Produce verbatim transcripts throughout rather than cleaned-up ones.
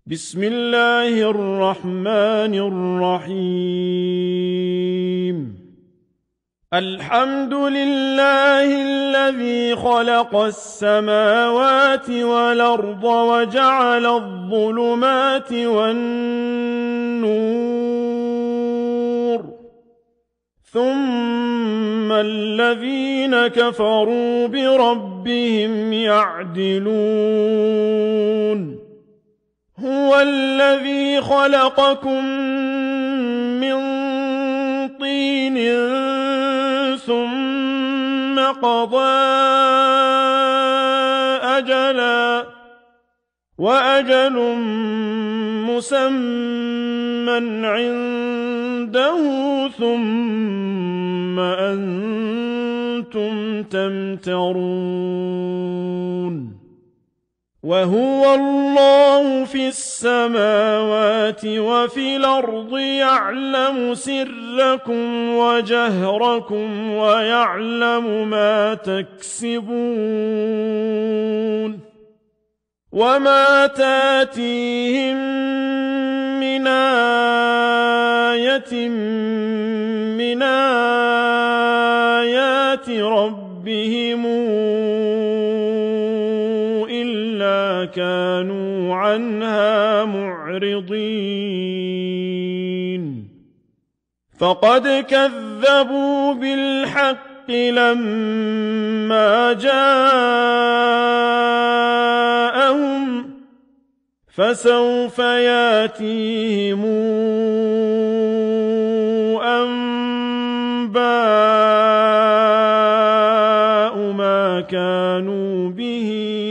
بسم الله الرحمن الرحيم الحمد لله الذي خلق السماوات والأرض وجعل الظلمات والنور ثم الذين كفروا بربهم يعدلون هو الذي خلقكم من طين ثم قضى أجلا وأجل مسمى عنده ثم أنتم تمترون وهو الله في السماوات وفي الأرض يعلم سركم وجهركم ويعلم ما تكسبون وما تاتيهم من آية من آيات ربهم كانوا عنها معرضين فقد كذبوا بالحق لما جاءهم فسوف ياتيهم أنباء ما كانوا به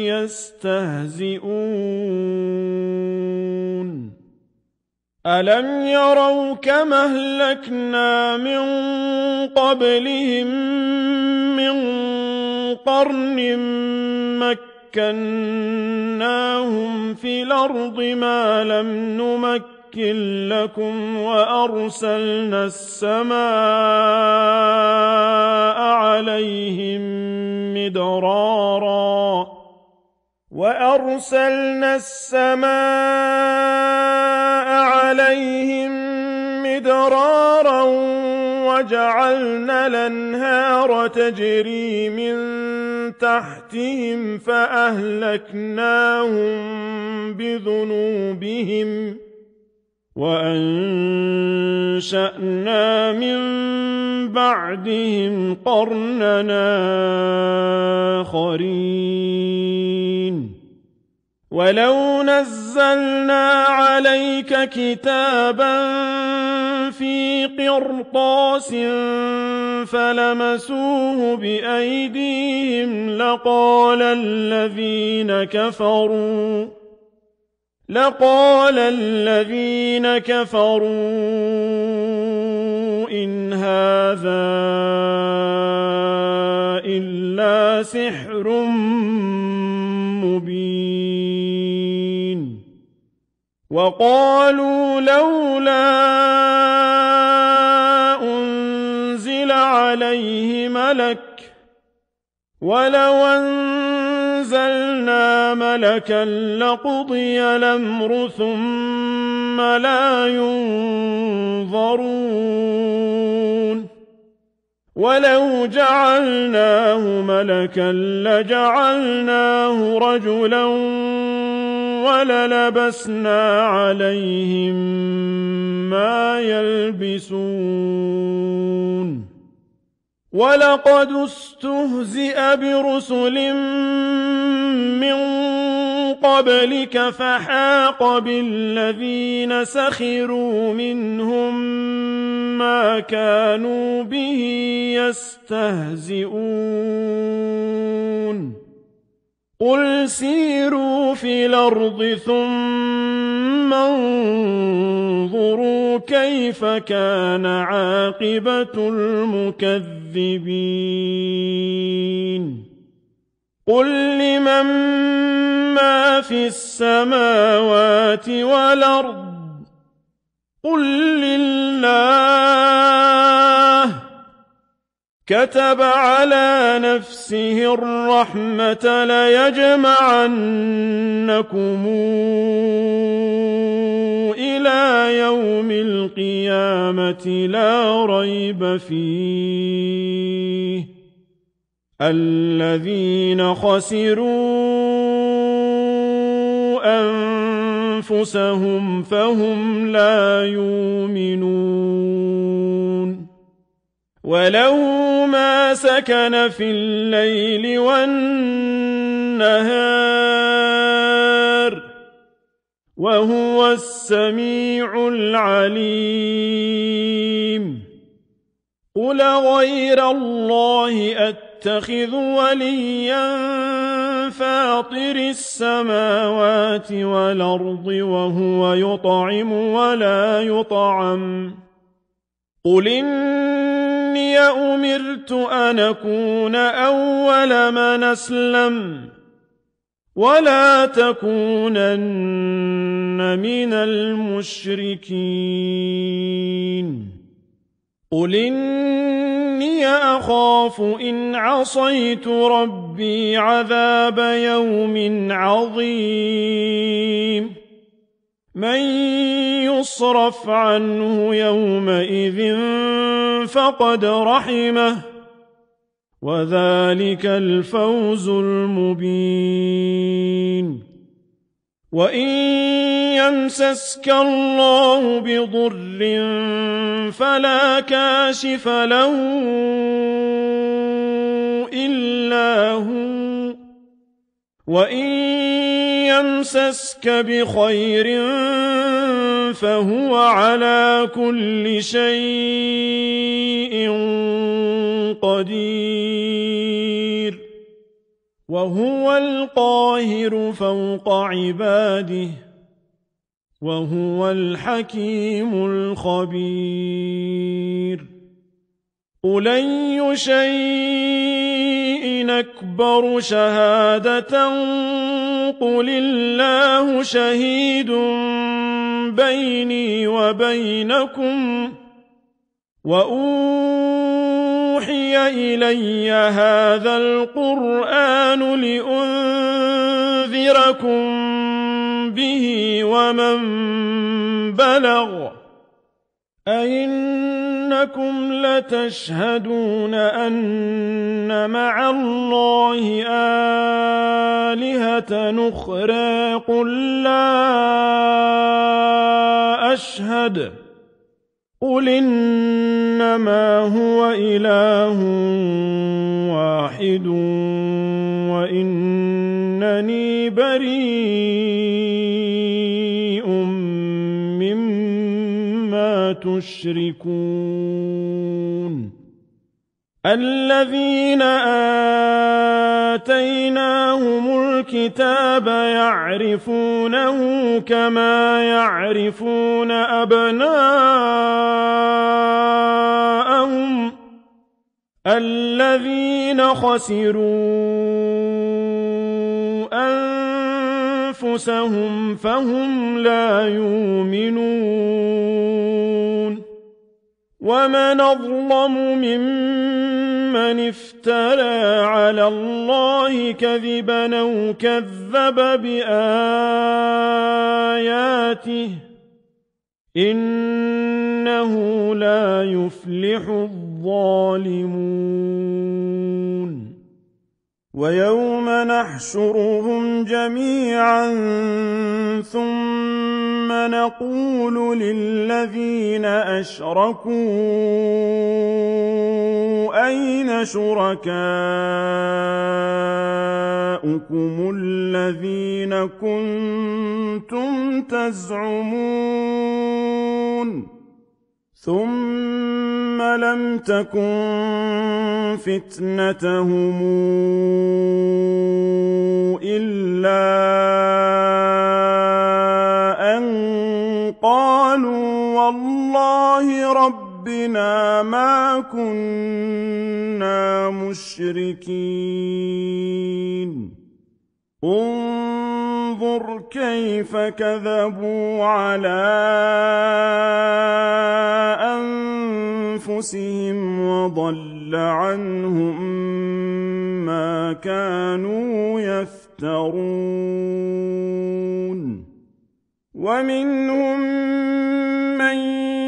يستهزئون ألم يروا كما أهلكنا من قبلهم من قرن مكناهم في الأرض ما لم نمكن لكم وأرسلنا السماء عليهم مدرارا وأرسلنا السماء عليهم مدرارا وجعلنا الأنهار تجري من تحتهم فأهلكناهم بذنوبهم وأنشأنا من بعدهم قرننا آخرين ولو نزلنا عليك كتابا في قرطاس فلمسوه بأيديهم لقال الذين كفروا لقال الذين كفروا إن هذا إلا سحر مبين وقالوا لولا أنزل عليه ملك ولو أنزلنا ملكا لقضي الأمر ثم لا ينظرون ولو جعلناه ملكا لجعلناه رجلا وللبسنا عليهم ما يلبسون ولقد استهزئ برسل من قبلك فحاق بالذين سخروا منهم ما كانوا به يستهزئون قل سيروا في الأرض ثم انظروا كيف كان عاقبة المكذبين قل لمن ما في السماوات والأرض قل لله كتب على نفسه الرحمة ليجمعنكم إلى يوم القيامة لا ريب فيه الذين خسروا أنفسهم فهم لا يؤمنون وله ما سكن في الليل والنهار وهو السميع العليم قل غير الله أتخذ وليا فاطر السماوات والأرض وهو يطعم ولا يطعم قل إني أمرت أن أكون أول من أسلم ولا تكونن من المشركين قل إني أخاف إن عصيت ربي عذاب يوم عظيم من يصرف عنه يومئذ فقد رحمه وذلك الفوز المبين وإن يمسسك الله بضر فلا كاشف له إلا هو وإن يمسسك بخير فهو على كل شيء قدير وهو القاهر فوق عباده وهو الحكيم الخبير قل أي شيء أكبر شهادة قل الله شهيد بيني وبينكم وأوحي إلي هذا القرآن لأنذركم به ومن بلغ أئنكم لتشهدون أن مع الله آلهة أخرى قل لا أشهد قل إنما هو إله واحد وإنني بريء مما تشركون الذين آتيناهم الكتاب يعرفونه كما يعرفون أبناءهم الذين خسروا أنفسهم فهم لا يؤمنون ومن أظلم ممن افترى على الله كذبا أو كذب بآياته إنه لا يفلح الظالمون ويوم نحشرهم جميعا ثم نقول للذين أشركوا أين شركاؤكم الذين كنتم تزعمون ثم لم تكن فتنتهم إلا أن قالوا والله ربنا ما كنا مشركين انظر كيف كذبوا على أنفسهم وضل وضل عنهم ما كانوا يفترون ومنهم من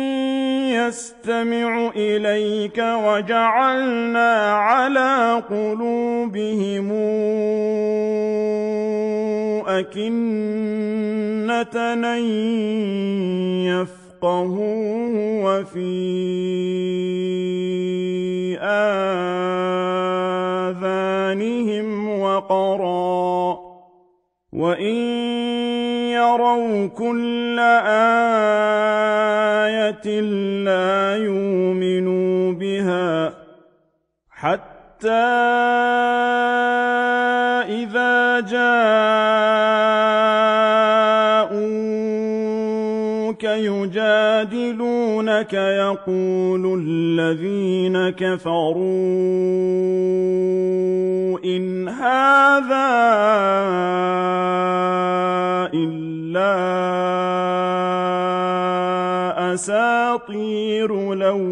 يستمع إليك وجعلنا على قلوبهم أكنة أن يفقهوه وفي آذانهم وقرا وإن يروا كل آية لا يؤمنوا بها حتى إذا جاءوك يجادلونك يقول الذين كفروا إن هذا إلا أساطير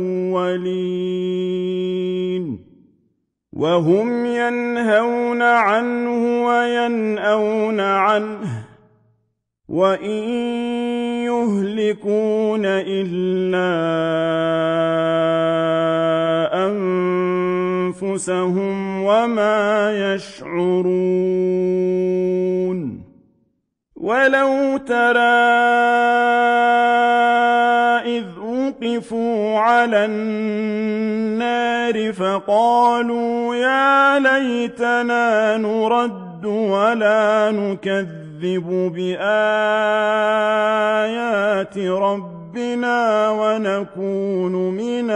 الأولين وهم ينهون عنه وينأون عنه وإن يهلكون إلا أنفسهم وما يشعرون ولو ترى إذ وقفوا على النار فقالوا يا ليتنا نرد ولا نكذب بآيات ربنا ونكون من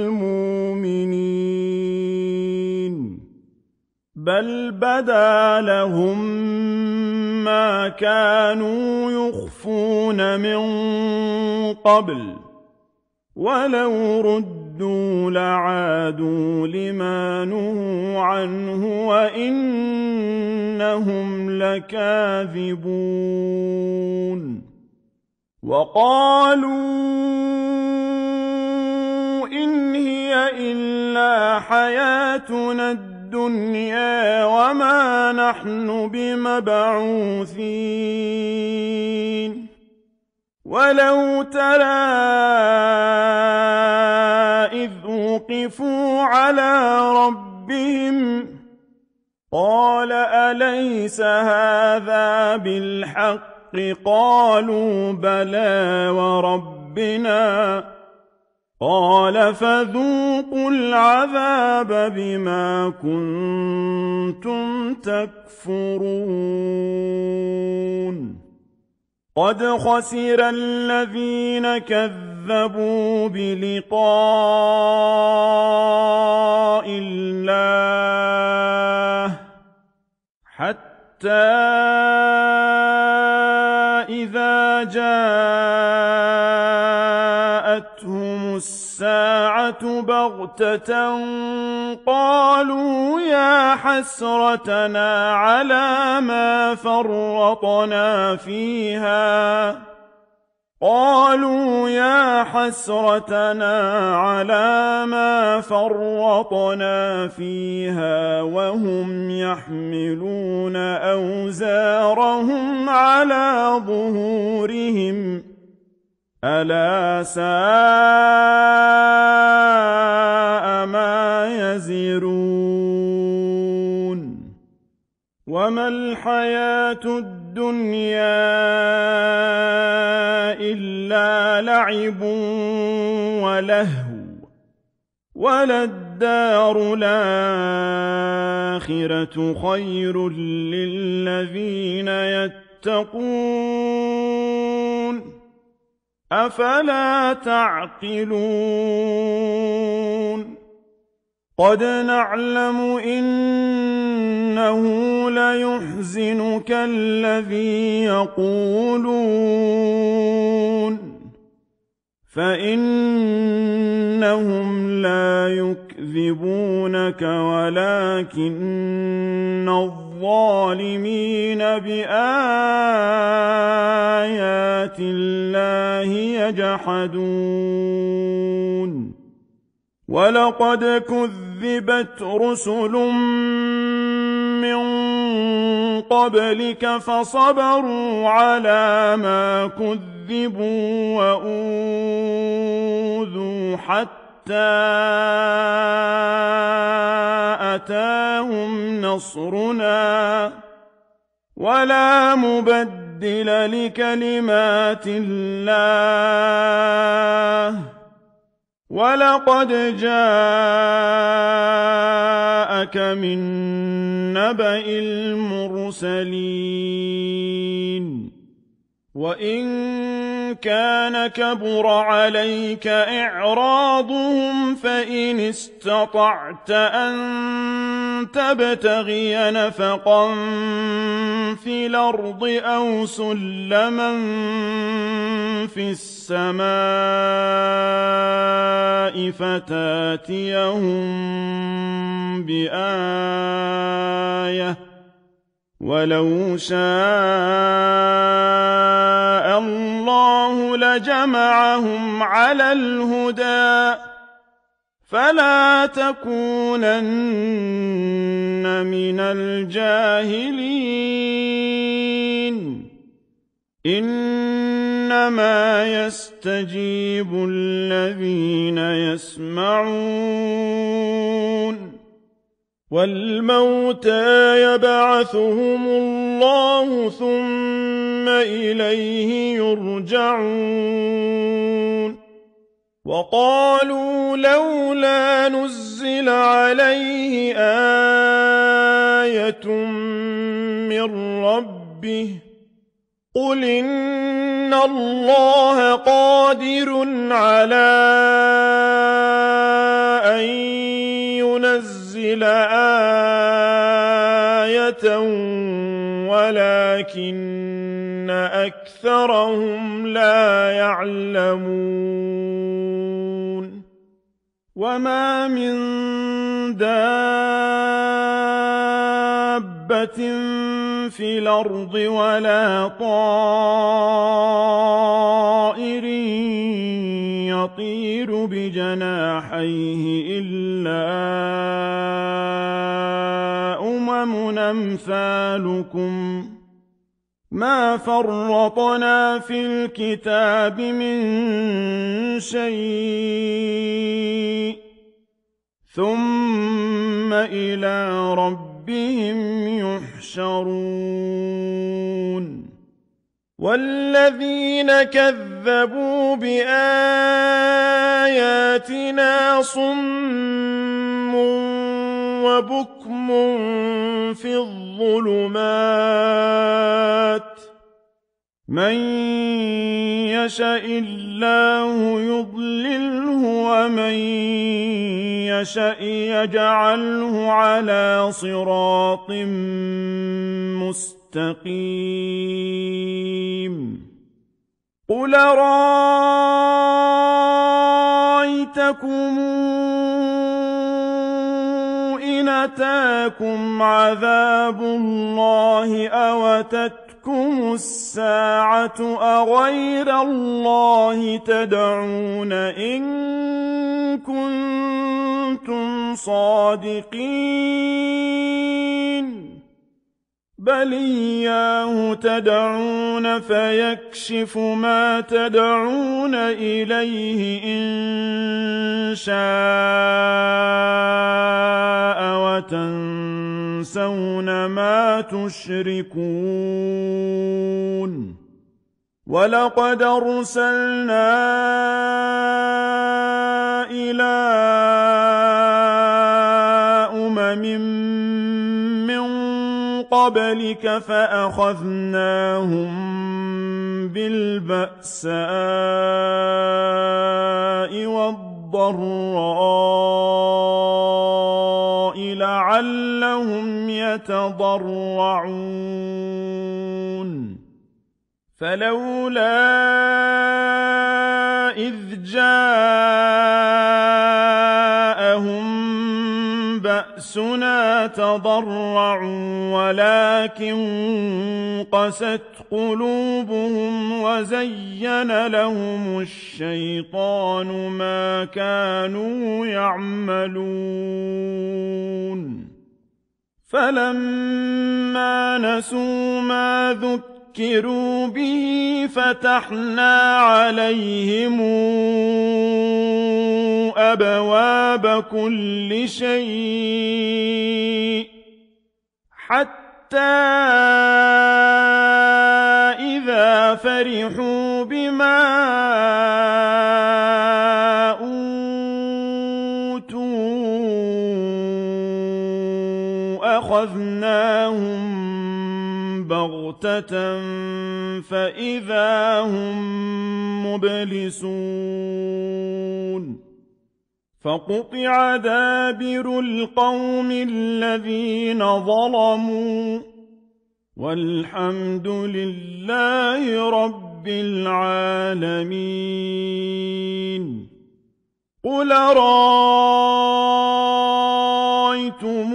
المؤمنين بل بدا لهم ما كانوا يخفون من قبل ولو ردوا لعادوا لما نهوا عنه وإنهم لكاذبون وقالوا إن هي إلا حياتنا الدنيا وما نحن بمبعوثين ولو ترى إذ وقفوا على ربهم قال أليس هذا بالحق قالوا بلى وربنا قال فذوقوا العذاب بما كنتم تكفرون قد خسر الذين كذبوا بلقاء الله حتى إذا جاءتهم الساعة بغتة قالوا يا حسرتنا على ما فرطنا فيها قالوا يا حسرتنا على ما فرطنا فيها وهم يحملون أوزارهم على ظهورهم ألا ساء ما يزرون وما الحياة الدنيا إلا لعب ولهو وللدار الآخرة خير للذين يتقون أفلا تعقلون قد نعلم إنه ليحزنك الذي يقولون فإنهم لا يكذبونك ولكن الظالمين بآيات الله يجحدون وَلَقَدْ كُذِّبَتْ رُسُلٌ مِّن قَبْلِكَ فَصَبَرُوا عَلَىٰ مَا كُذِّبُوا وَأُوذُوا حَتَّىٰ أَتَاهُمْ نَصْرُنَا وَلَا مُبَدِّلَ لِكَلِمَاتِ اللَّهِ وَلَقَدْ جَاءَكَ مِن نَّبَإِ الْمُرْسَلِينَ وَإِن كَانَ كَبُرَ عَلَيْكَ إِعْرَاضُهُمْ فَإِنِ اسْتَطَعْتَ أَن تَبْتَغِيَ نَفَقًا فِي الْأَرْضِ أَوْ سُلَّمًا فِي السَّمَاءِ فَتَأْتِيَهُم بِآيَةٍ ۚ وَلَوْ شَاءَ اللَّهُ لَجَمَعَهُمْ عَلَى الْهُدَىٰ فَلَا تَكُونَنَّ مِنَ الْجَاهِلِينَ إِنَّمَا يَسْتَجِيبُ الَّذِينَ يَسْمَعُونَ وَالْمَوْتَىٰ يَبْعَثُهُمُ اللَّهُ ثُمَّ إِلَيْهِ يُرْجَعُونَ وَقَالُوا لَوْلَا نُزِّلَ عَلَيْهِ آيَةٌ مِّن رَّبِّهِ ۖ قُلْ إِنَّ اللَّهَ قَادِرٌ عَلَىٰ أَن يُنَزِّلَ آيَةً وَلَٰكِنَّ أَكْثَرَهُمْ لَا يَعْلَمُونَ وَمَا مِن دَابَّةٍ فِي الْأَرْضِ وَلَا طَائِرٍ يَطِيرُ بِجَنَاحَيْهِ إِلَّا أُمَمٌ أَمْثَالُكُم ۚ مَا فَرَّطْنَا فِي الْكِتَابِ مِن شَيْءٍ ثُمَّ إِلَىٰ رَبِّهِمْ يُحْشَرُونَ وَالَّذِينَ كَذَّبُوا بِآيَاتِنَا صُمٌّ وَبُكْمٌ فِي الظُّلُمَاتِ ۗ مَن يَشَإِ اللَّهُ يُضْلِلْهُ وَمَن يَشَأْ يَجْعَلْهُ عَلَىٰ صِرَاطٍ مُّسْتَقِيمٍ قُلْ أَرَأَيْتَكُمْ إِنْ أَتَاكُمْ عَذَابُ اللَّهِ أَوْ أَتَتْكُمُ السَّاعَةُ أَغَيْرَ اللَّهِ تَدْعُونَ إِن كُنتُمْ صَادِقِينَ بَلْ إِيَّاهُ تَدْعُونَ فَيَكْشِفُ مَا تَدْعُونَ إِلَيْهِ إِن شَاءَ وَتَنسَوْنَ مَا تُشْرِكُونَ وَلَقَدْ أَرْسَلْنَا إِلَىٰ أُمَمٍ مِّن قَبْلِكَ فَأَخَذْنَاهُم بِالْبَأْسَاءِ وَالضَّرَّاءِ لَعَلَّهُمْ يَتَضَرَّعُونَ فَلَوْلَا إِذْ جَاءَهُم بَأْسُنَا تَضَرَّعُوا وَلَٰكِن قَسَتْ قلوبهم وزين لهم الشيطان ما كانوا يعملون فلما نسوا ما ذكروا به فتحنا عليهم أبواب كل شيء حتى إذا فرحوا بما أوتوا أخذناهم بغتة فإذا هم مبلسون فقطع دابر القوم الذين ظلموا والحمد لله رب العالمين قل رأيتم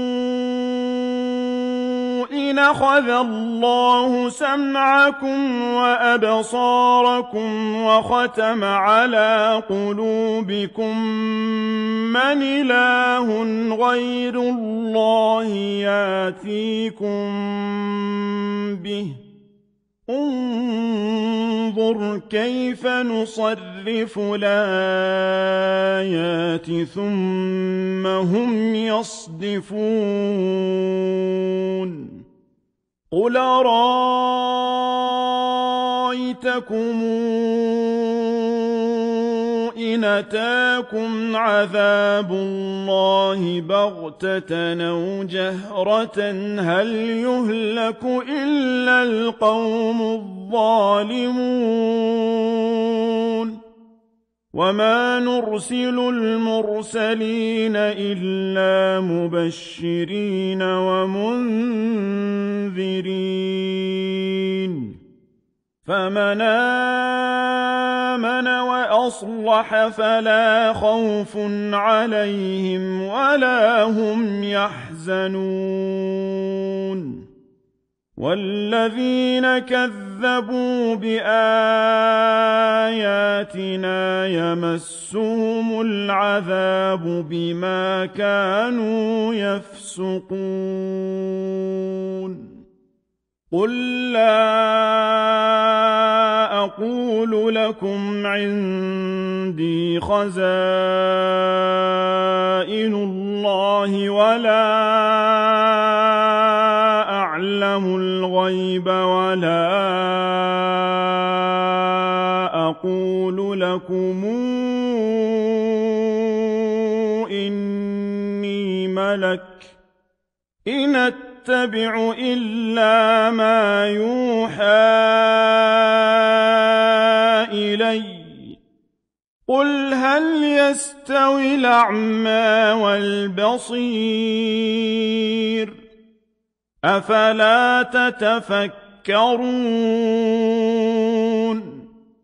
إن أخذ الله سمعكم وأبصاركم وختم على قلوبكم من إله غير الله ياتيكم به انظر كيف نصرف الآيات ثم هم يصدفون قل رأيتكم إن أتاكم عذاب الله بغتة أو جهرة هل يهلك إلا القوم الظالمون وما نرسل المرسلين إلا مبشرين ومنذرين فمن آمن وأصلح فلا خوف عليهم ولا هم يحزنون والذين كذبوا بآياتنا يمسهم العذاب بما كانوا يفسقون قل لا أقول لكم عندي خزائن الله ولا أعلم الغيب ولا أقول لكم إني ملك إن أتبع إلا ما يوحى إلي قل هل يستوي الأعمى والبصير أفلا تتفكرون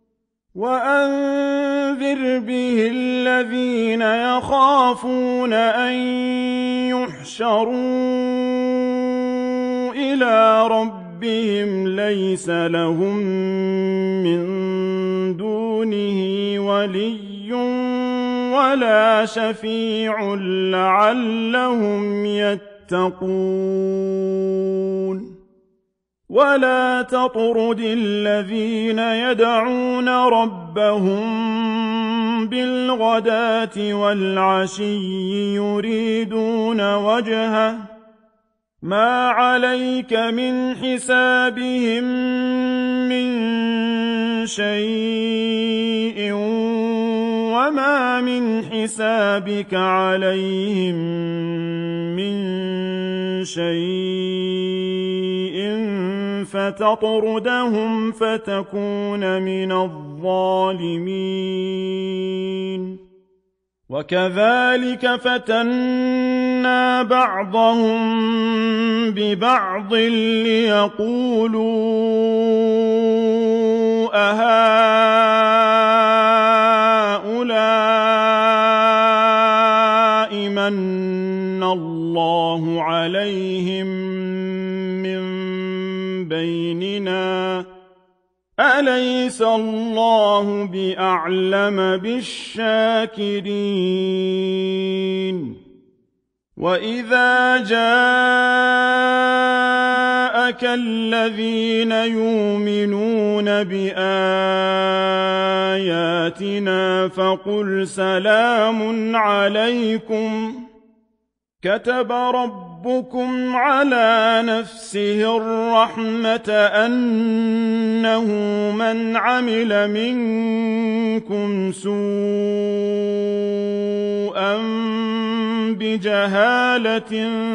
وأنذر به الذين يخافون أن يحشروا إلى ربهم ليس لهم من دونه ولي ولا شفيع لعلهم يتقون ولا تطرد الذين يدعون ربهم بالغداة والعشي يريدون وجهه ما عليك من حسابهم من شيء وما من حسابك عليهم من شيء فتطردهم فتكون من الظالمين وكذلك فتنا بعضهم ببعض ليقولوا أهؤلاء من الله عليهم من بيننا أليس الله بأعلم بالشاكرين وإذا جاءك الذين يؤمنون بآياتنا فقل سلام عليكم كتب ربكم على نفسه الرحمة أنه من عمل منكم سوءا بجهالة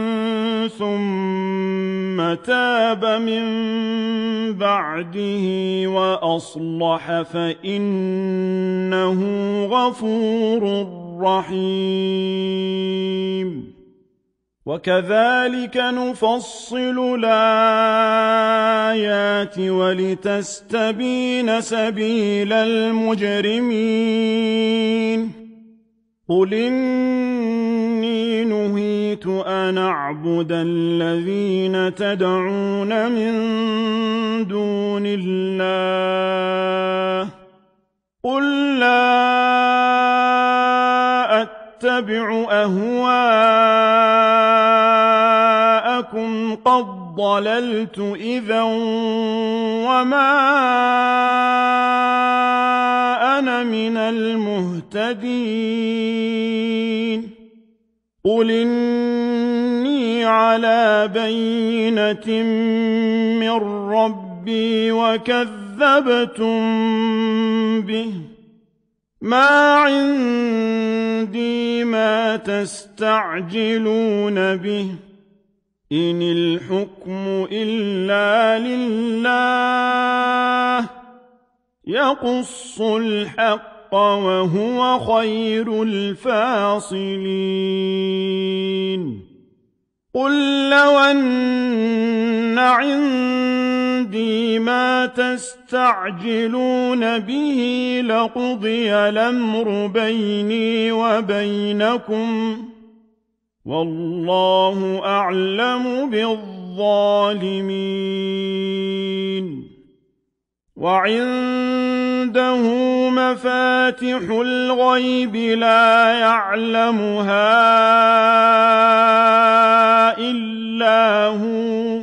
ثم تاب من بعده وأصلح فإنه غفور رحيم وكذلك نفصل الآيات ولتستبين سبيل المجرمين قل إني نهيت أن أعبد الذين تدعون من دون الله قل لا أتبع أهواءكم قد ضللت إذا وما أنا من المهتدين قل إني على بينة من ربي وكذبتم به ما عندي ما تستعجلون به إن الحكم إلا لله يقص الحق وهو خير الفاصلين قل لو أن عندي ما تستعجلون به لقضي الأمر بيني وبينكم والله أعلم بالظالمين وعنده مفاتح الغيب لا يعلمها إلا هو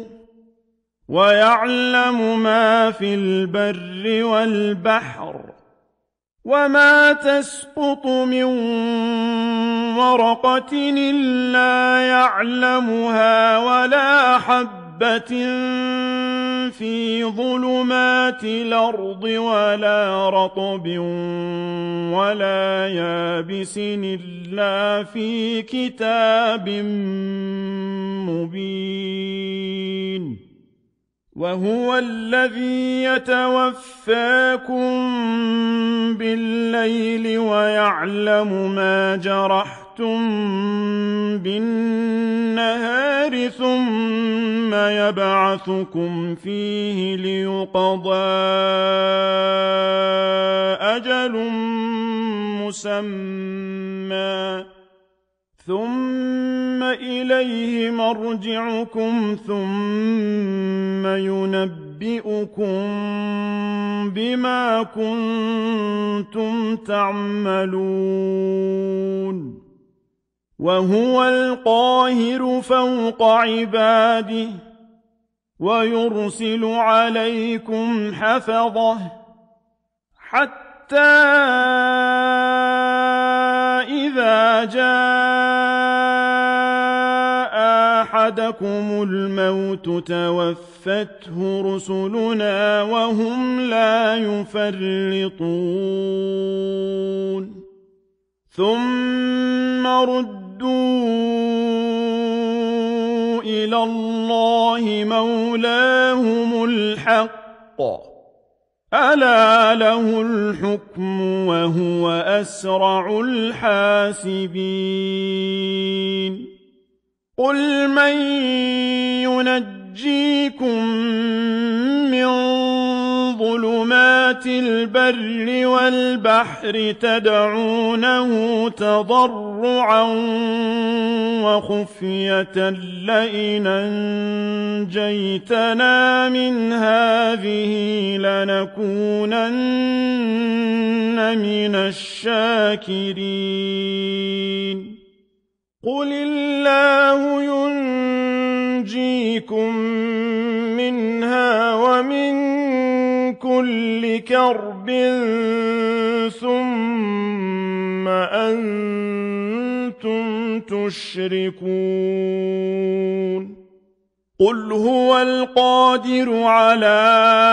ويعلم ما في البر والبحر وما تسقط من ورقة إلا يعلمها ولا حبة في ظلمات الأرض ولا رطب ولا يابس إلا في كتاب مبين وهو الذي يتوفاكم بالليل ويعلم ما جرحتم بالنهار ثم يبعثكم فيه ليقضى أجل مسمى ثم إليه مرجعكم ثم ينبئكم بما كنتم تعملون وهو القاهر فوق عباده ويرسل عليكم حفظه حتى إذا جاء أحدكم الموت توفته رسلنا وهم لا يفرطون ثم ردوا إلى الله مولاهم الحق ألا له الحكم وهو أسرع الحاسبين قل من ينجيكم من ظلمات ظلمات البر والبحر تدعونه تضرعا وخفية لئن أنجيتنا من هذه لنكونن من الشاكرين قل الله ينجيكم منها ومن كل كرب ثم أنتم تشركون قل هو القادر على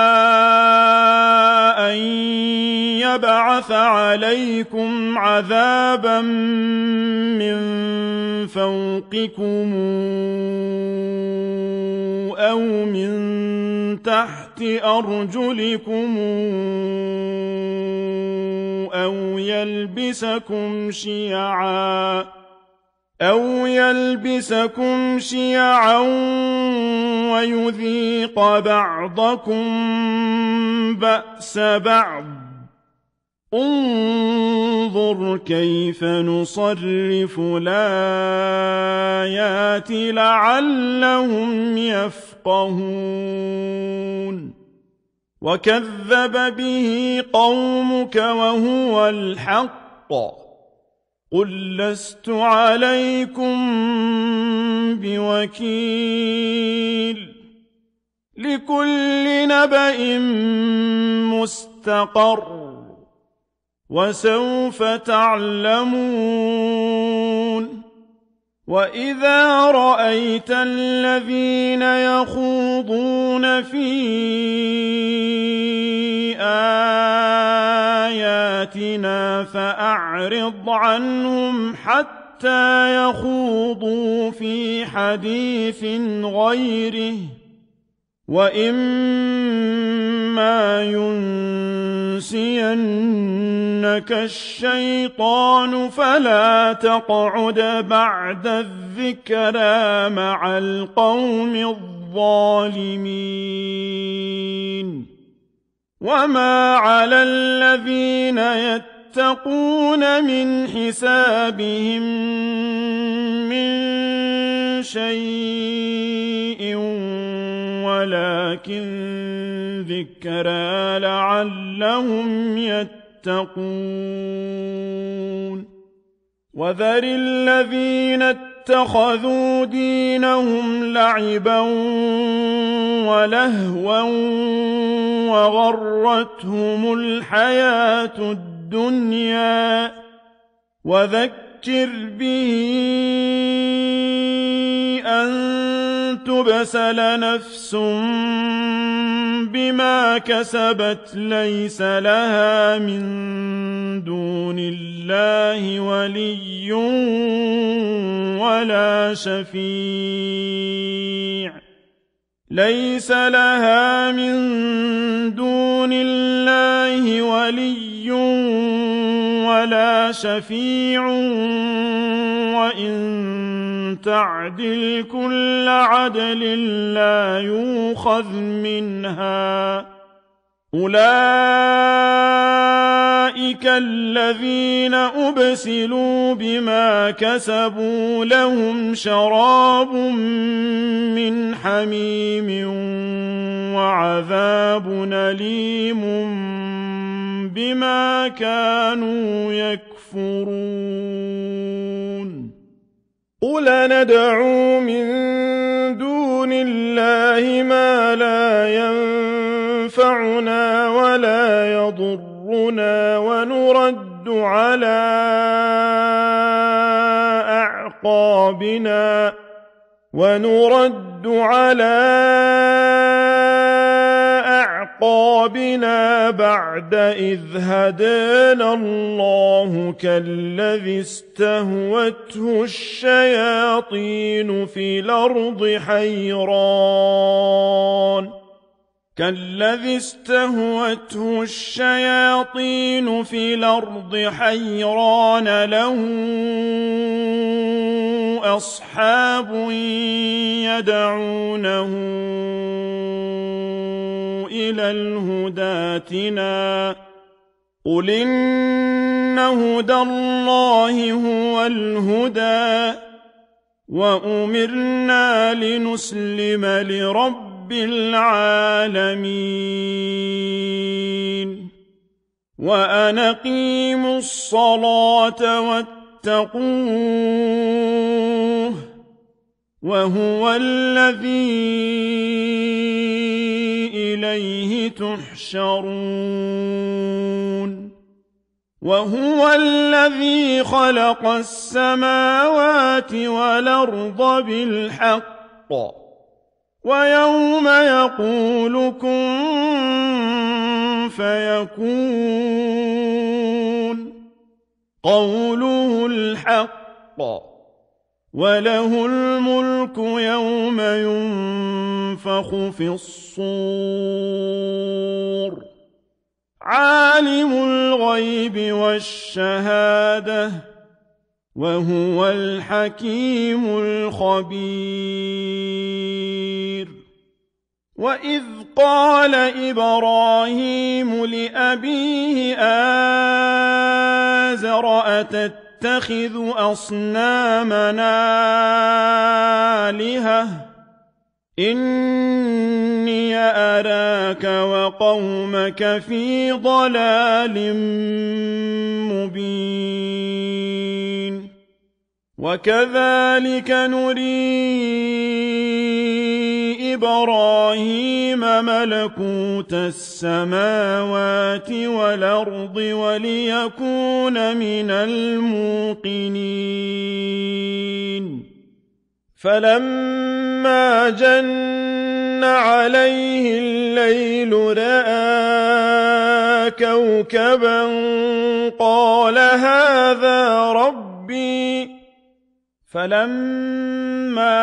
أن يبعث عليكم عذابا من فوقكم أو من تحت أرجلكم أو يلبسكم شيعا أو يلبسكم شيعا ويذيق بعضكم بأس بعض انظر كيف نصرف الآيات لعلهم يفقهون وكذب به قومك وهو الحق قل لست عليكم بوكيل لكل نبأ مستقر وسوف تعلمون وإذا رأيت الذين يخوضون في آياتنا فأعرض عنهم حتى يخوضوا في حديث غيره وإما ينسينك الشيطان فلا تقعد بعد الذكرى مع القوم الظالمين وما على الذين يتقون من حسابهم من شيء ولكن ذكرى لعلهم يتقون وذر الذين اتخذوا دينهم لعبا ولهوا وغرتهم الحياة الدنيا وذكر به أن تبسل نفس بما كسبت ليس لها من دون الله ولي ولا شفيع ليس لها من دون الله ولي ولا شفيع وإن تعدل كل عدل لا يؤخذ منها أولئك الذين أبسلوا بما كسبوا لهم شراب من حميم وعذاب أليم بما كانوا يكفرون قل ندعو من دون الله ما لا ينفعنا ولا يضرنا ونرد على أعقابنا ونرد على أعقابنا بعد إذ هدانا الله كالذي استهوته الشياطين في الأرض حيران كالذي استهوته الشياطين في الأرض حيران له أصحاب يدعونه إلى الهدى ائتنا قل إن هدى الله هو الهدى وأمرنا لنسلم لرب العالمين وأن أقيموا الصلاة واتقوه وهو الذي إليه تحشرون وهو الذي خلق السماوات والأرض بالحق ويوم يقول كن فيكون قوله الحق وله الملك يوم ينفخ في الصور عالم الغيب والشهادة وهو الحكيم الخبير وإذ قال إبراهيم لأبيه آزر أتتخذ أصنامنا آلهة إني أراك وقومك في ضلال مبين وكذلك نري إبراهيم ملكوت السماوات والأرض وليكون من الموقنين فلما جن عليه الليل رأى كوكبا قال هذا ربي فلما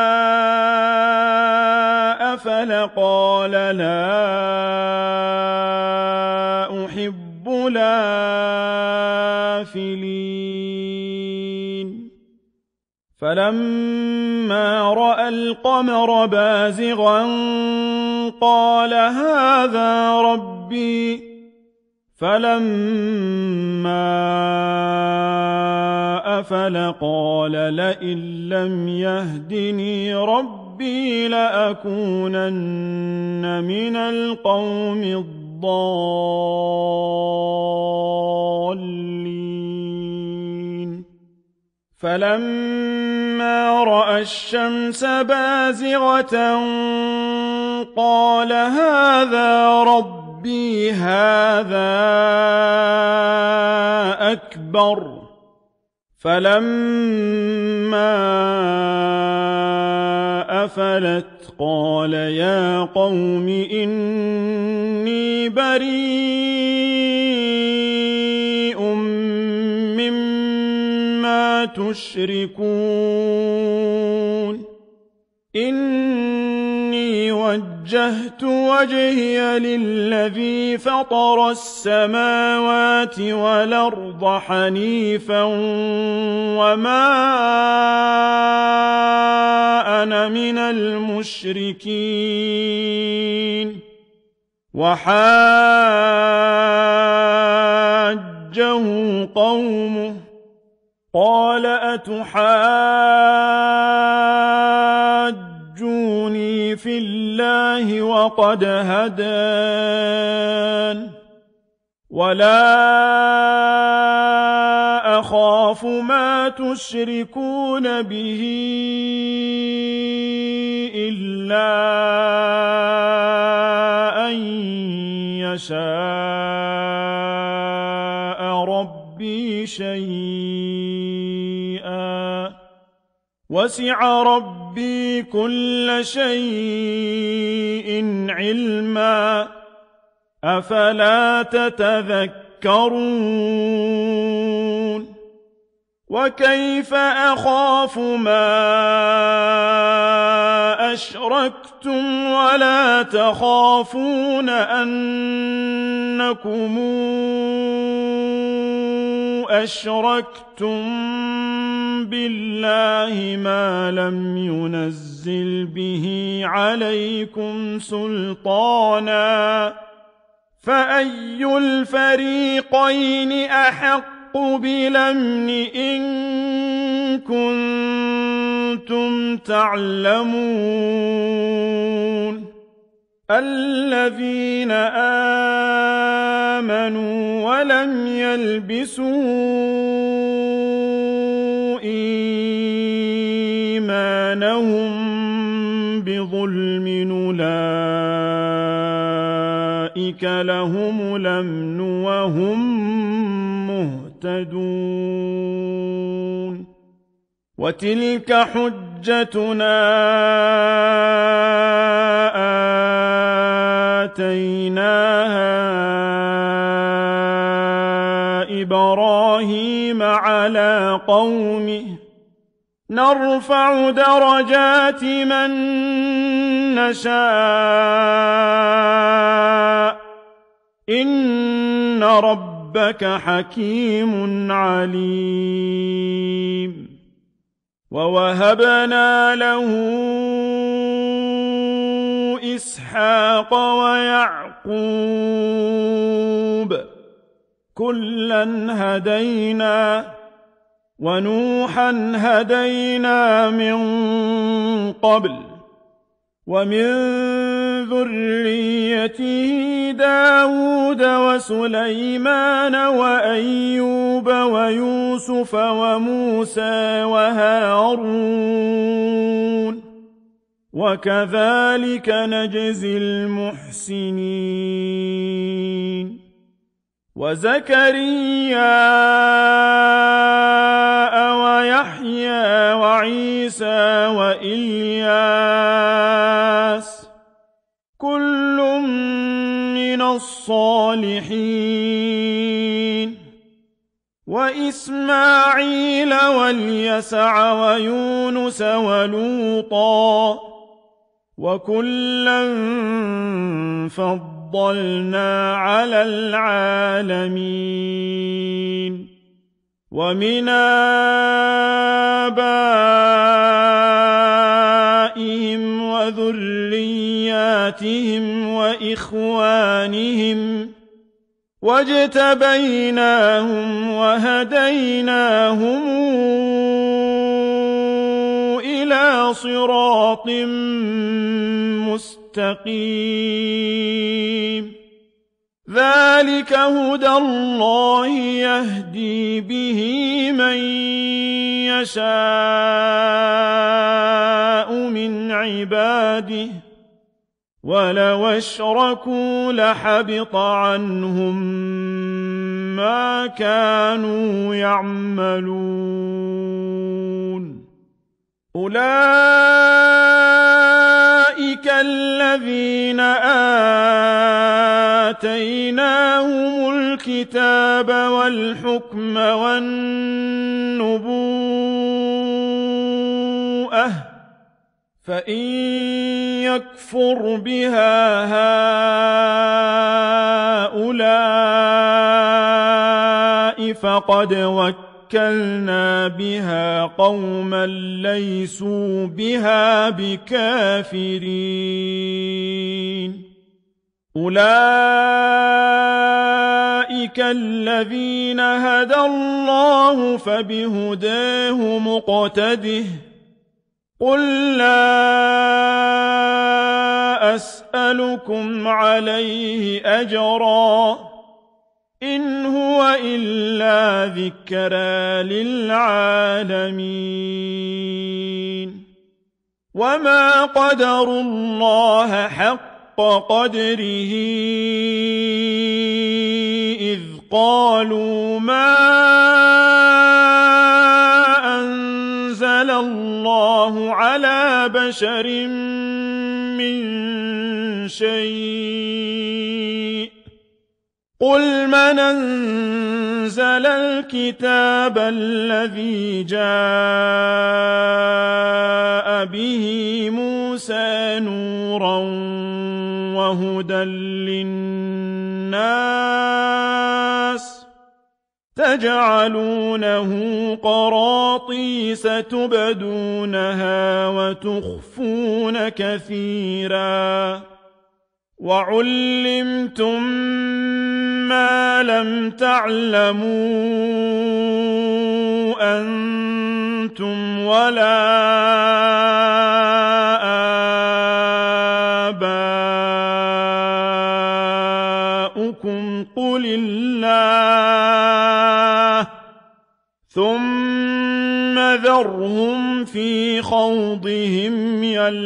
أفل قال لا أحب الآفلين فلما رأى القمر بازغا قال هذا ربي فلما أفل قال لئن لم يهدني ربي لأكونن من القوم الضالين فلما رأى الشمس بازغة قال هذا ربي هذا أكبر فلما أفلت قال يا قوم إني بريء مما تشركون إني وجهت وجهي للذي فطر السماوات والأرض حنيفا وما أنا من المشركين وحاجه قومه قال أتحاجوني في الله وقد هدان ولا أخاف ما تشركون به إلا أن يشاء ربي شيئا وسع ربي كل شيء علما أفلا تتذكرون وكيف أخاف ما أشركتم ولا تخافون أنكم أَشْرَكْتُم بِاللَّهِ مَا لَمْ يُنَزِّلْ بِهِ عَلَيْكُمْ سُلْطَانًا فَأَيُّ الْفَرِيقَيْنِ أَحَقُّ بِالْأَمْنِ إِن كُنتُمْ تَعْلَمُونَ الَّذِينَ آمَنُوا وَلَمْ يَلْبِسُوا إِيمَانَهُم بِظُلْمٍ أُولَٰئِكَ لَهُمُ الْأَمْنُ وَهُم مُّهْتَدُونَ وَتِلْكَ حُجَّتُنَا آتَيْنَاهَا إِبْرَاهِيمَ عَلَىٰ قَوْمِهِ نَرْفَعُ دَرَجَاتٍ مَّن نَّشَاءُ ۗ إِنَّ رَبَّكَ حَكِيمٌ عَلِيمٌ وَوَهَبْنَا لَهُ إِسْحَاقَ وَيَعْقُوبَ كُلًّا هَدَيْنَا وَنُوحًا هَدَيْنَا مِن قَبْلُ وَمِن ذُرِّيَّتِهِ دَاوُودَ وَسُلَيْمَانَ وَأَيُّوبَ وَيُوسُفَ وَمُوسَىٰ وَهَارُونَ وَكَذَٰلِكَ نَجْزِي الْمُحْسِنِينَ وَزَكَرِيَّا وَيَحْيَىٰ وَعِيسَىٰ وَإِلْيَاسَ كُلٌّ مِّنَ الصَّالِحِينَ وَإِسْمَاعِيلَ وَالْيَسَعَ وَيُونُسَ وَلُوطًا وَكُلًّا فَضَّلْنَا عَلَى الْعَالَمِينَ وَمِنْ آبَائِهِمْ وَذُرِّيَّاتِهِمْ وَإِخْوَانِهِمْ وَاجْتَبَيْنَاهُمْ وَهَدَيْنَاهُمْ إِلَىٰ صِرَاطٍ مُّسْتَقِيمٍ ذَٰلِكَ هُدَى اللَّهِ يَهْدِي بِهِ مَن يَشَاءُ مِنْ عِبَادِهِ ۚ وَلَوْ أَشْرَكُوا لَحَبِطَ عَنْهُم مَّا كَانُوا يَعْمَلُونَ أُولَٰئِكَ الَّذِينَ آتَيْنَاهُمُ الْكِتَابَ وَالْحُكْمَ وَالنُّبُوَّةَ ۚ فَإِن يَكْفُرْ بِهَا هَٰؤُلَاءِ فَقَدْ وَكَّلْنَا بِهَا قَوْمًا لَّيْسُوا بِهَا بِكَافِرِينَ أُولَٰئِكَ الَّذِينَ هَدَى اللَّهُ فَبِهُدَاهُ مُقْتَدِهْ ۗ قُل لَّا أَسْأَلُكُمْ عَلَيْهِ أَجْرًا ۖ إِنْ هُوَ إِلَّا ذِكْرَىٰ لِلْعَالَمِينَ وَمَا قَدَرُوا اللَّهَ حَقَّ قَدْرِهِ إِذْ قَالُوا مَا أَنزَلَ اللَّهُ عَلَىٰ بَشَرٍ مِّن شَيْءٍ ۗ قُلْ مَنْ أَنزَلَ الْكِتَابَ الَّذِي جَاءَ بِهِ مُوسَىٰ نُورًا وَهُدًى لِّلنَّاسِ تجعلونه قراطيس تبدونها وتخفون كثيرا وعلمتم ما لم تعلموا أنتم ولا آباؤكم قل الله ثم ذرهم في خوضهم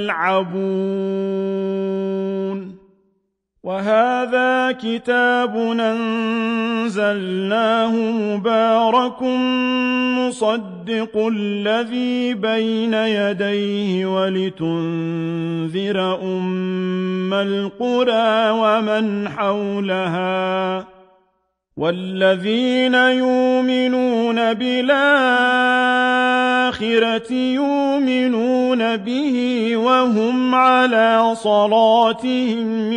يلعبون وهذا كتاب أنزلناه مبارك مصدق الذي بين يديه ولتنذر أم القرى ومن حولها والذين يؤمنون بالآخرة يؤمنون به وهم على صلاتهم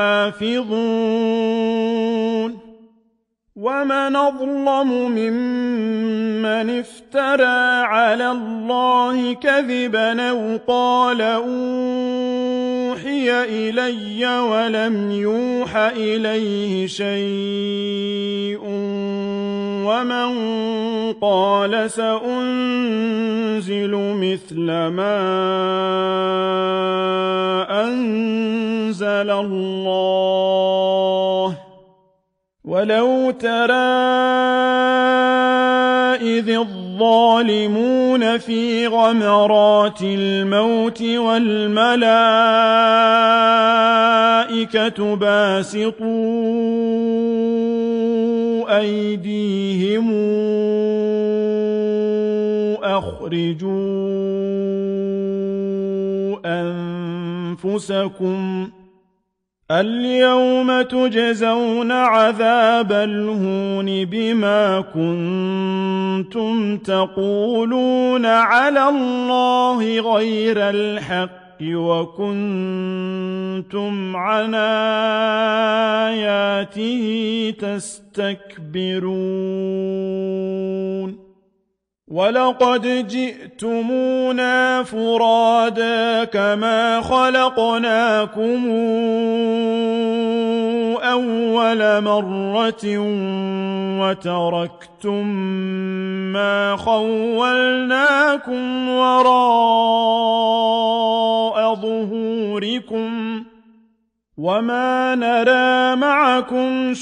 يحافظون ومن أظلم ممن افترى على الله كذبا أو قال أوحي إلي ولم يوح إليه شيء ومن قال سأنزل مثل ما أنزل الله ولو ترى إذ الظالمون في غمرات الموت والملائكة باسطوا أيديهم أخرجوا أنفسكم اليوم تجزون عذاب الهون بما كنتم تقولون على الله غير الحق وكنتم عن آياته تستكبرون ولقد جئتمونا فرادا كما خلقناكم أول مرة وتركتم ما خولناكم وراء ظهوركم وما نرى معكم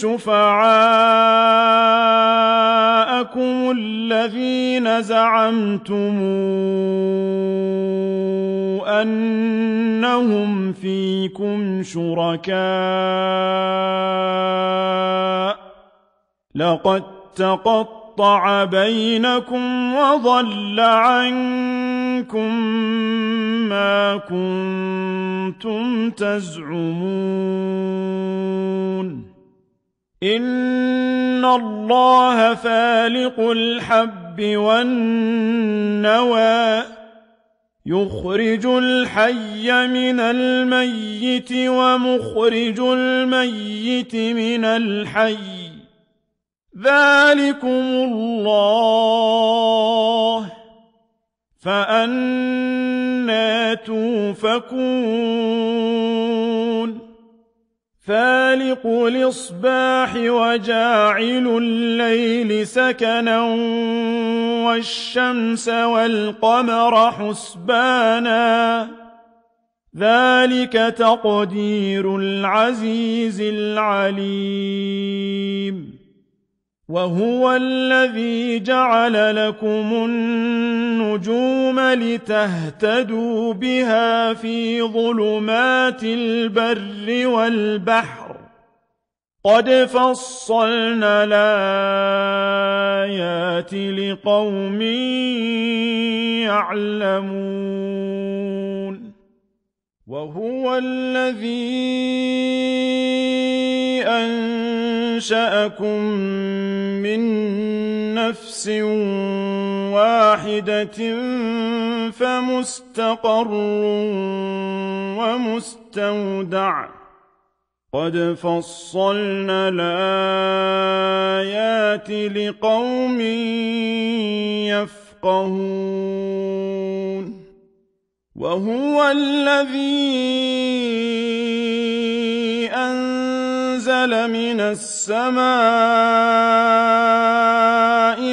شفعاءكم الذين زعمتم أنهم فيكم شركاء لقد تقطع بينكم وضل عنكم ما كنتم تزعمون إن الله فالق الحب والنوى يخرج الحي من الميت ومخرج الميت من الحي ذلكم الله فأنى توفكون فالق الإصباح وجاعل الليل سكنا والشمس والقمر حسبانا ذلك تقدير العزيز العليم وهو الذي جعل لكم النجوم لتهتدوا بها في ظلمات البر والبحر قد فصلنا الآيات لقوم يعلمون وهو الذي أنشأكم من نفس واحدة فمستقر ومستودع قد فصلنا الآيات لقوم يفقهون وهو الذي أنزل من السماء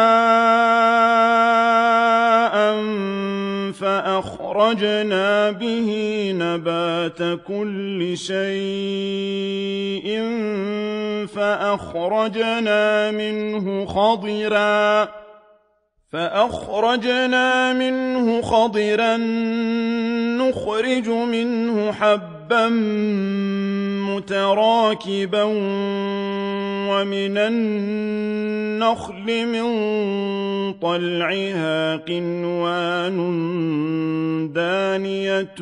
ماء فأخرجنا به نبات كل شيء فأخرجنا منه خضرا فأخرجنا منه خضرا نخرج منه حبا متراكبا ومن النخل من طلعها قنوان دانية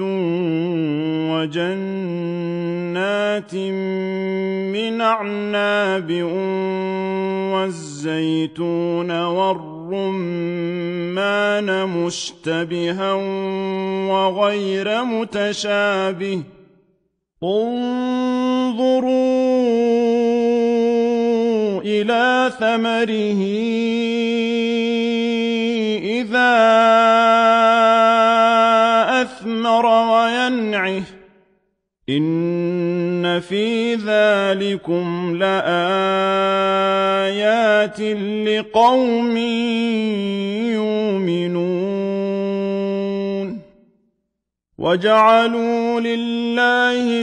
وجنات من أعناب والزيتون والرمان مشتبها وغير متشابه انظروا إلى ثمره إذا أثمر وينعه إن في ذلكم لآيات لقوم يؤمنون وجعلوا لله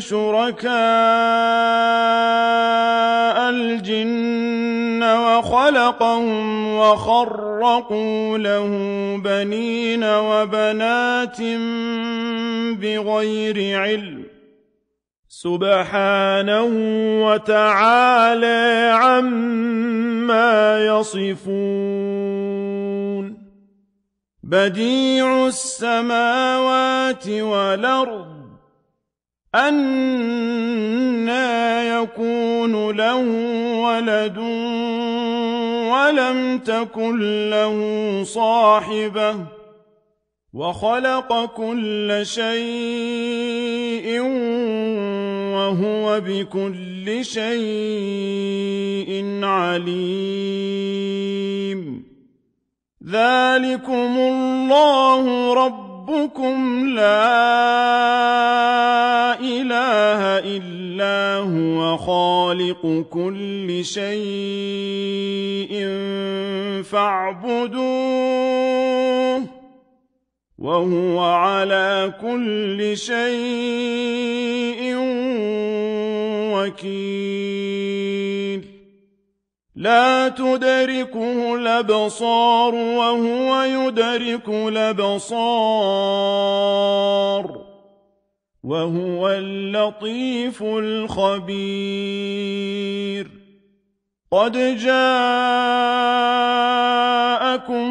شركاء الجن وخلقهم وخرقوا له بنين وبنات بغير علم سبحانه وتعالى عما يصفون بديع السماوات والأرض أنى يكون له ولد ولم تكن له صاحبة وخلق كل شيء وهو بكل شيء عليم ذلكم الله ربكم لا إله إلا هو خالق كل شيء فاعبدوه وهو على كل شيء وكيل لا تدركه الأبصار وهو يدرك الأبصار وهو اللطيف الخبير قد جاءكم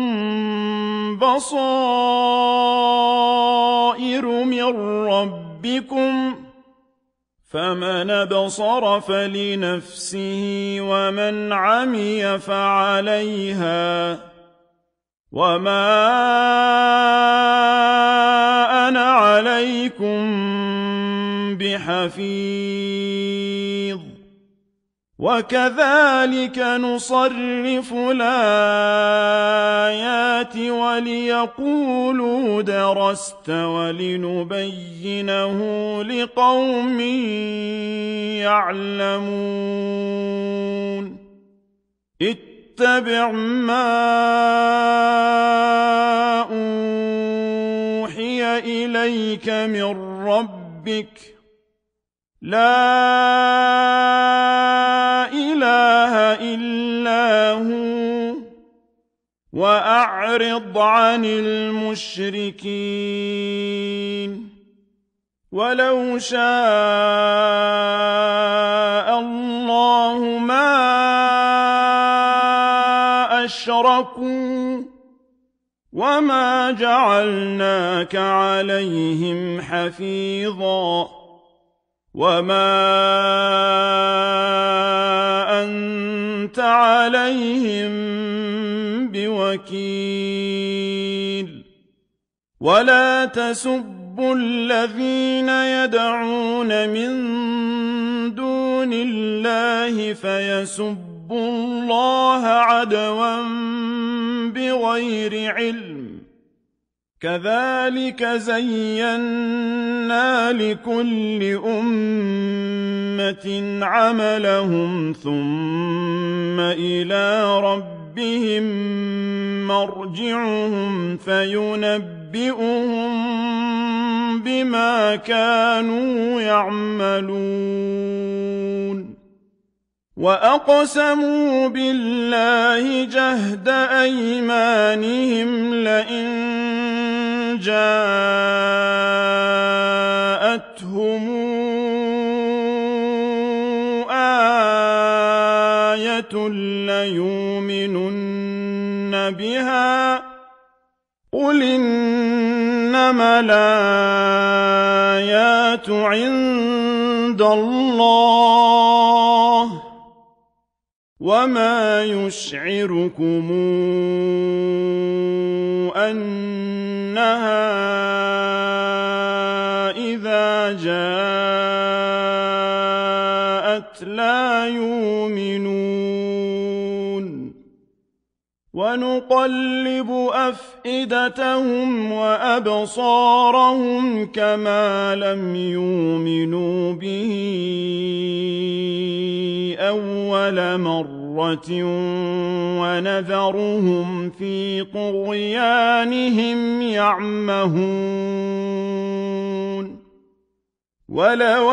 بصائر من ربكم فمن أبصر فلنفسه ومن عمي فعليها وما أنا عليكم بحفيظ وكذلك نصرف الآيات وليقولوا درست ولنبينه لقوم يعلمون اتبع ما أوحي إليك من ربك لا إله إلا هو وأعرض عن المشركين ولو شاء الله ما أشركوا وما جعلناك عليهم حفيظا وما أنت عليهم بوكيل ولا تسبوا الذين يدعون من دون الله فيسبوا الله عدوا بغير علم كذلك زينا لكل أمة عملهم ثم إلى ربهم مرجعهم فينبئهم بما كانوا يعملون وأقسموا بالله جهد أيمانهم لئن جاءتهم آية ليؤمنن بها قل إنما الآيات عند الله وما يشعركم أنها إذا جاءت لا يؤمنون ونقلب أفئدتهم وأبصارهم كما لم يؤمنوا به أول مرة ونذرهم في طغيانهم يعمهون ولو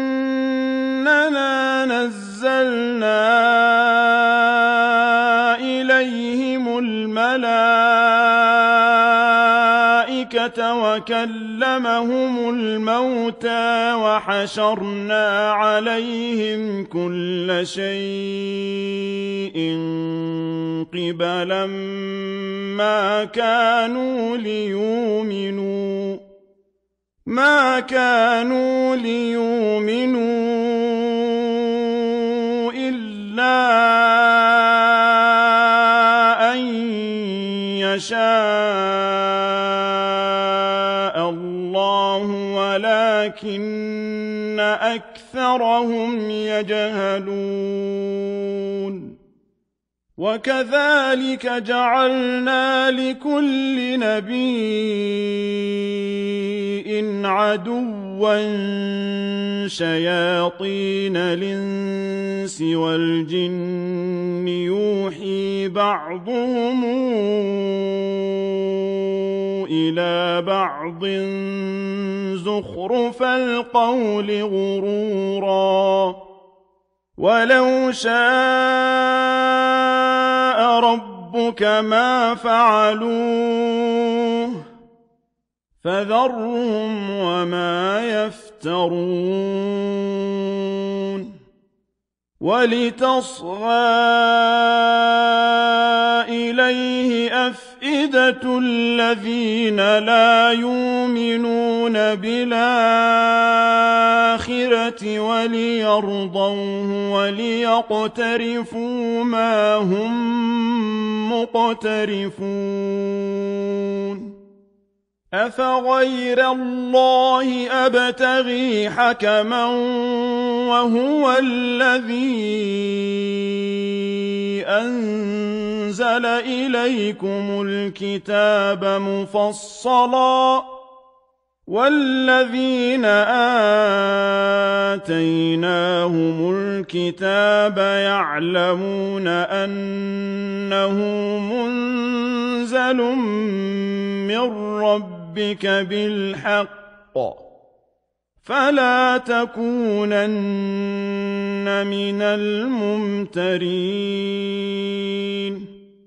أننا نزلنا إليهم الملائكة وكلمهم الموتى وحشرنا عليهم كل شيء قبلا ما كانوا ليؤمنوا ما كانوا ليؤمنوا إلا أن يشاء الله ولكن أكثرهم يجهلون وكذلك جعلنا لكل نبي عدوا شياطين الإنس والجن يوحي بعضهم إلى بعض زخرف القول غرورا ولو شاء ربك ما فعلوه فذرهم وما يفترون ولتصغى إليه أفئدة الذين لا يؤمنون بالآخرة وليرضوه وليقترفوا ما هم مقترفون أفغير الله أبتغي حكما وهو الذي أنزل إليكم الكتاب مفصلا والذين آتيناهم الكتاب يعلمون أنه منزل من ربك بالحق فلا تكونن من الممترين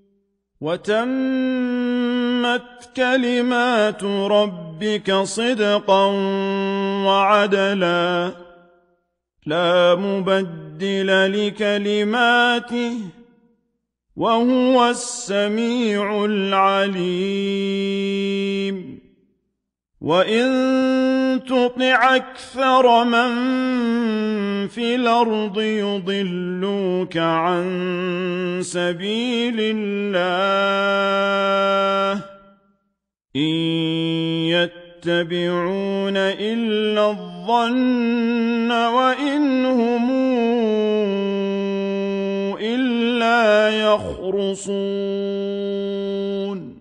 وتمت كلمات ربك صدقا وعدلا لا مبدل لكلماته وهو السميع العليم وإن تطع أكثر من في الأرض يضلوك عن سبيل الله إن يتبعون إلا الظن وإن هم إلا يخرصون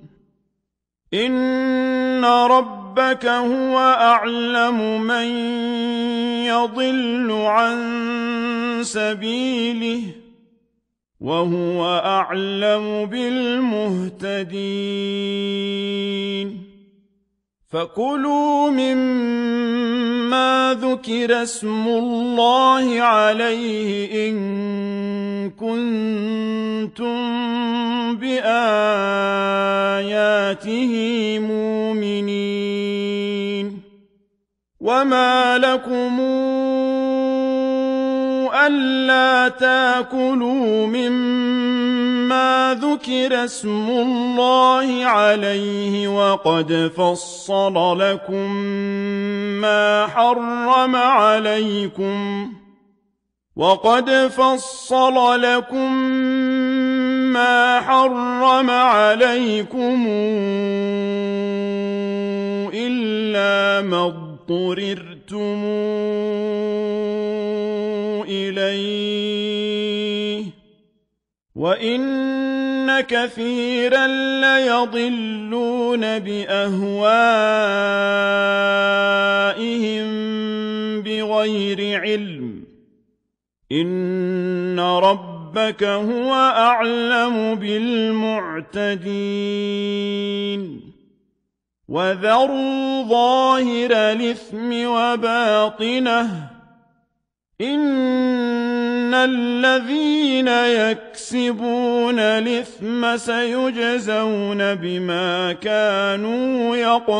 إن ربك هو أعلم من يضل عن سبيله وهو أعلم بالمهتدين فكلوا مما ذكر اسم الله عليه إن كنتم بآياته مؤمنين وما لكم ألا تاكلوا مما ذكر اسم الله عليه وقد فصل لكم ما حرم عليكم وقد فصل لكم ما حرم عليكم إلا ما اضطررتم إليه وإن كثيرا ليضلون بأهوائهم بغير علم إن ربك هو أعلم بالمعتدين وذروا ظاهر الإثم وباطنه إن الذين يكسبون الإثم سيجزون بما كانوا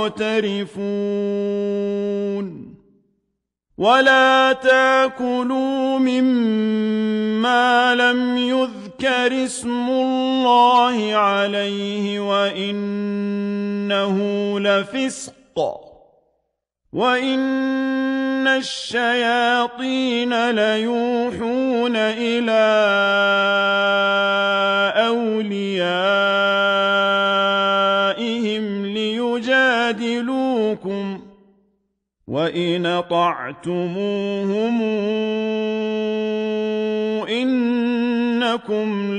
يقترفون ولا تاكلوا مما لم يذكر اسم الله عليه وإنه لفسق وإن الشياطين ليوحون إلى أوليائهم ليجادلوكم وإن أطعتموهم إنكم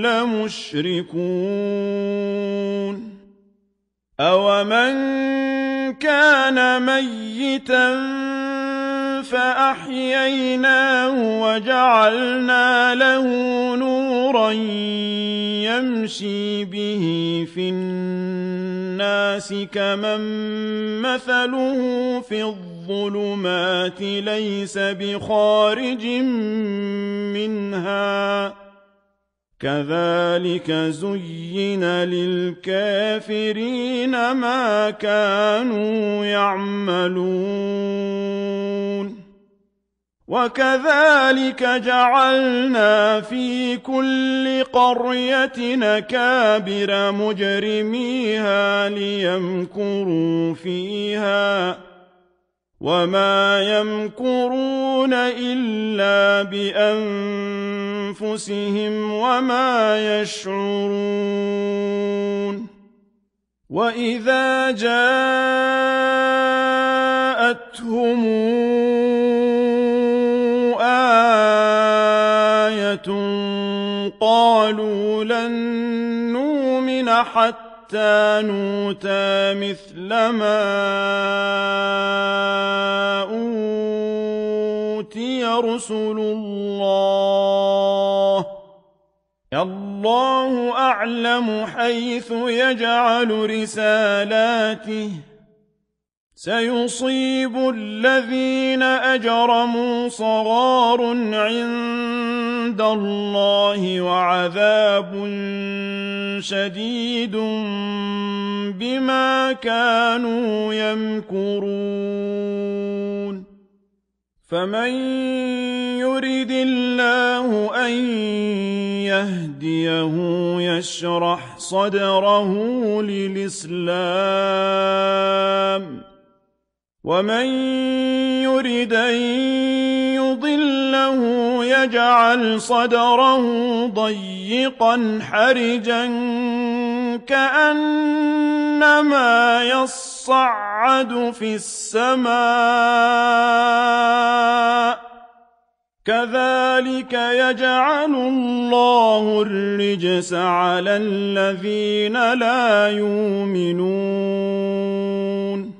لمشركون أومن كان ميتا فأحييناه وجعلنا له نورا يمشي به في الناس كمن مثله في الظلمات ليس بخارج منها كذلك زين للكافرين ما كانوا يعملون وكذلك جعلنا في كل قرية أكابر مجرميها ليمكروا فيها وما يمكرون إلا بأنفسهم وما يشعرون وإذا جاءتهم آية قالوا لن نؤمن حتى حتى نؤتى مثل ما أوتي رسل الله الله أعلم حيث يجعل رسالاته سيصيب الذين أجرموا صغار عند الله وعذاب شديد بما كانوا يمكرون فمن يرد الله أن يهديه يشرح صدره للإسلام ومن يرد أن يضله يجعل صدره ضيقا حرجا كأنما يصعد في السماء كذلك يجعل الله الله الرجس على الذين لا يؤمنون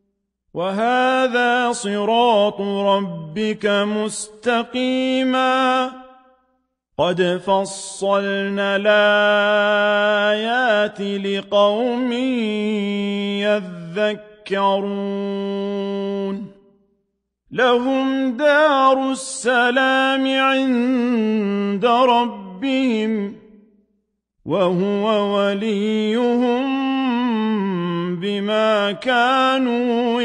وهذا صراط ربك مستقيما قد فصلنا الآيات لقوم يذكرون لهم دار السلام عند ربهم وهو وليهم بما كانوا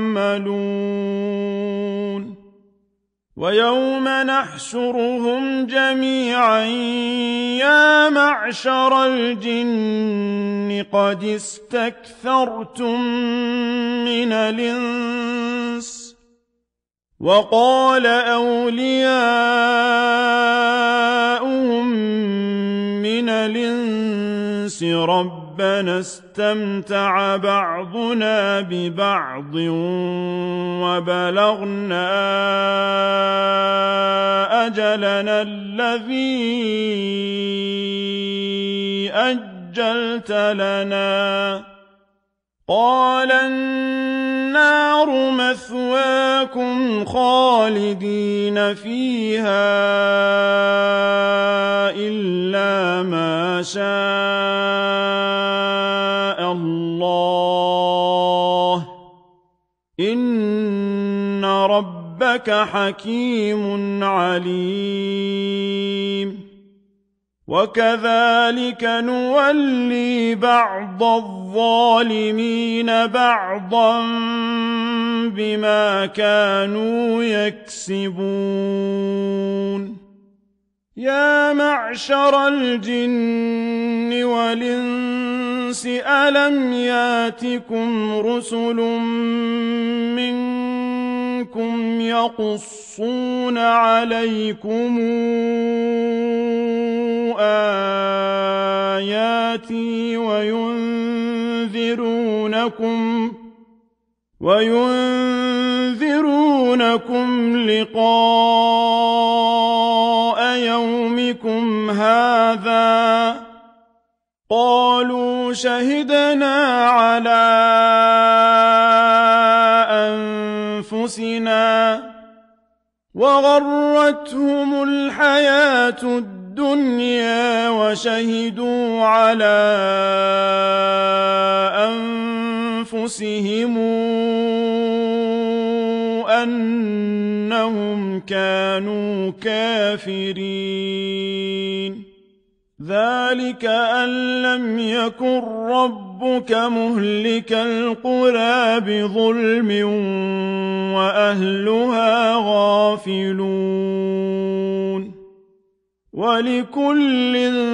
يعملون ويوم نحشرهم جميعا يا معشر الجن قد استكثرتم من الإنس وقال أولياؤهم من الإنس ربنا استمتع بعضنا ببعض وبلغنا أجلنا الذي أجلت لنا قال النار مثواكم خالدين فيها إلا ما شاء الله إن ربك حكيم عليم وكذلك نولي بعض الظالمين بعضا بما كانوا يكسبون يا معشر الجن والإنس ألم ياتكم رسل منكم يقصون عليكم آياتي وينذرونكم وينذرونكم لقاء يومكم هذا قالوا شهدنا على أنفسنا وغرتهم الحياة الدنيا وشهدوا على أنفسهم أنهم كانوا كافرين ذلك أن لم يكن ربك مهلك القرى بظلم وأهلها غافلون ولكل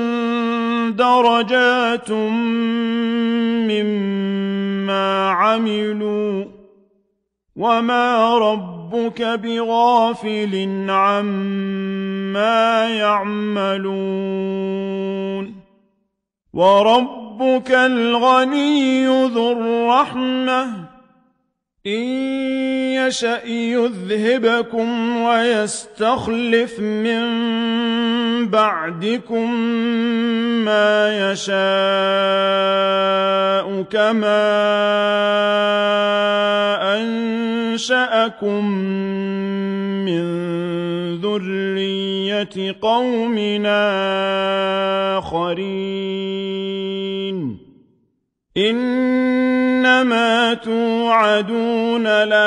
درجات مما عملوا وما ربك بغافل عما يعملون وربك الغني ذو الرحمة إن يشأ يذهبكم ويستخلف من بعدكم ما يشاء كما أنشأكم من ذرية قوم آخرين إنما توعدون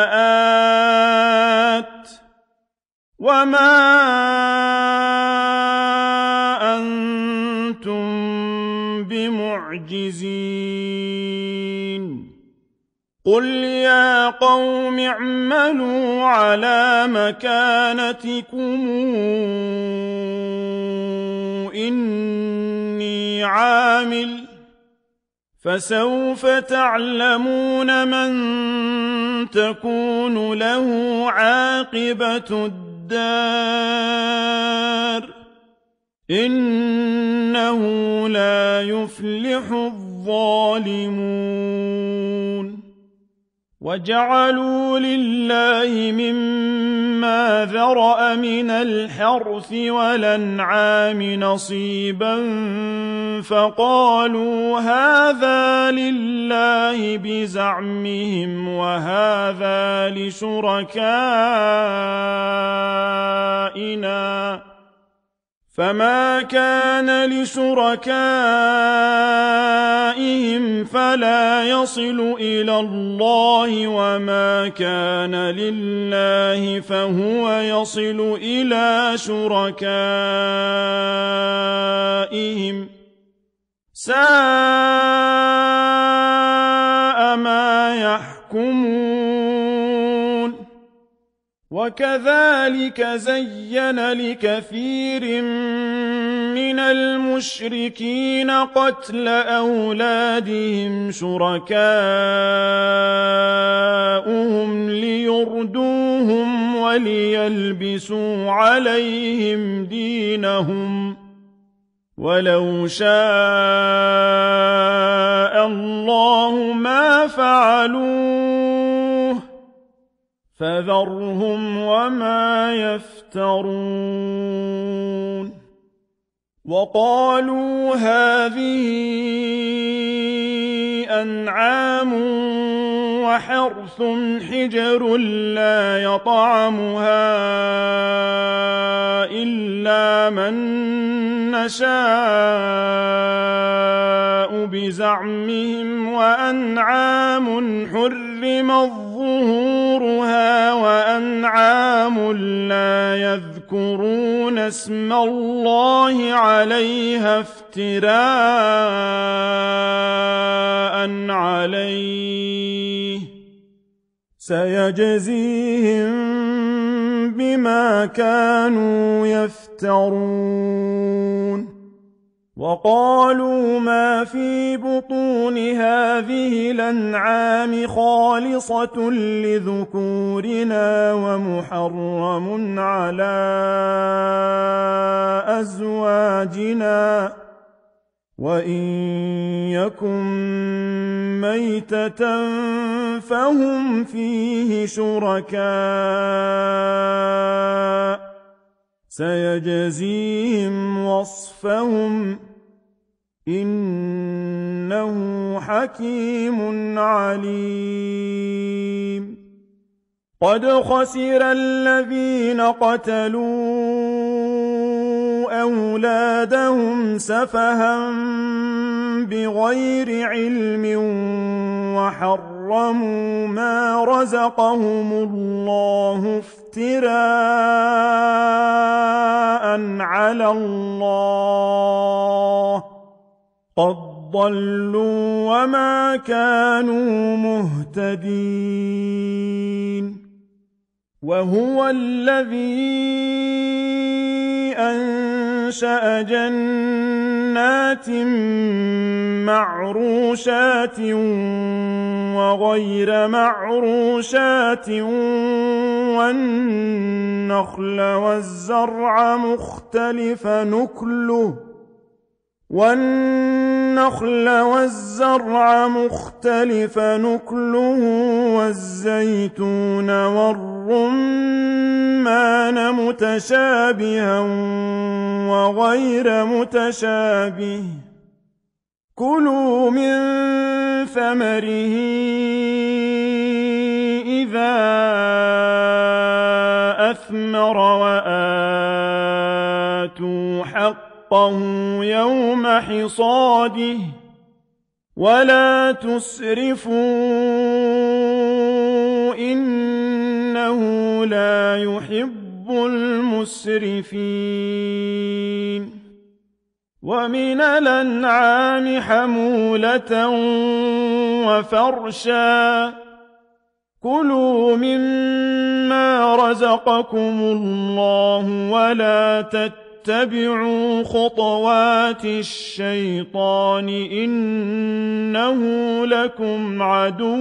لآت وما أنتم بمعجزين قل يا قوم اعملوا على مكانتكم إني عامل فسوف تعلمون من تكون له عاقبة الدار إنه لا يفلح الظالمون وجعلوا لله مما ذرأ من الحرث والأنعام نصيبا فقالوا هذا لله بزعمهم وهذا لشركائنا فما كان لشركائهم فلا يصل إلى الله وما كان لله فهو يصل إلى شركائهم ساء ما يحكمون وكذلك زين لكثير من المشركين قتل أولادهم شركاؤهم ليردوهم وليلبسوا عليهم دينهم ولو شاء الله ما فعلوه فذرهم وما يفترون وقالوا هذه أنعام وحرث حجر لا يطعمها إلا من نشاء بزعمهم وأنعام حرمت ظهورها وأنعام لا يذكرون اسم الله عليها افتراء عليه سيجزيهم بما كانوا يفترون وقالوا ما في بطون هذه الأنعام خالصة لذكورنا ومحرم على أزواجنا وإن يكن ميتة فهم فيه شركاء سيجزيهم وصفهم إنه حكيم عليم قد خسر الذين قتلوا أولادهم سفها بغير علم وحرموا ما رزقهم الله افتراء على الله قد ضلوا وما كانوا مهتدين وهو الذي أنشأ جنات معروشات وغير معروشات والنخل والزرع مختلف نكله والنخل والزرع مختلف نكله والزيتون والرمان متشابها وغير متشابه كلوا من ثمره إذا أثمر وآتوا حقه يوم حصاده ولا تسرفوا إنه لا يحب المسرفين ومن الأنعام حمولة وفرشا كلوا مما رزقكم الله ولا تتبعوا خطوات الشيطان إنه لكم عدو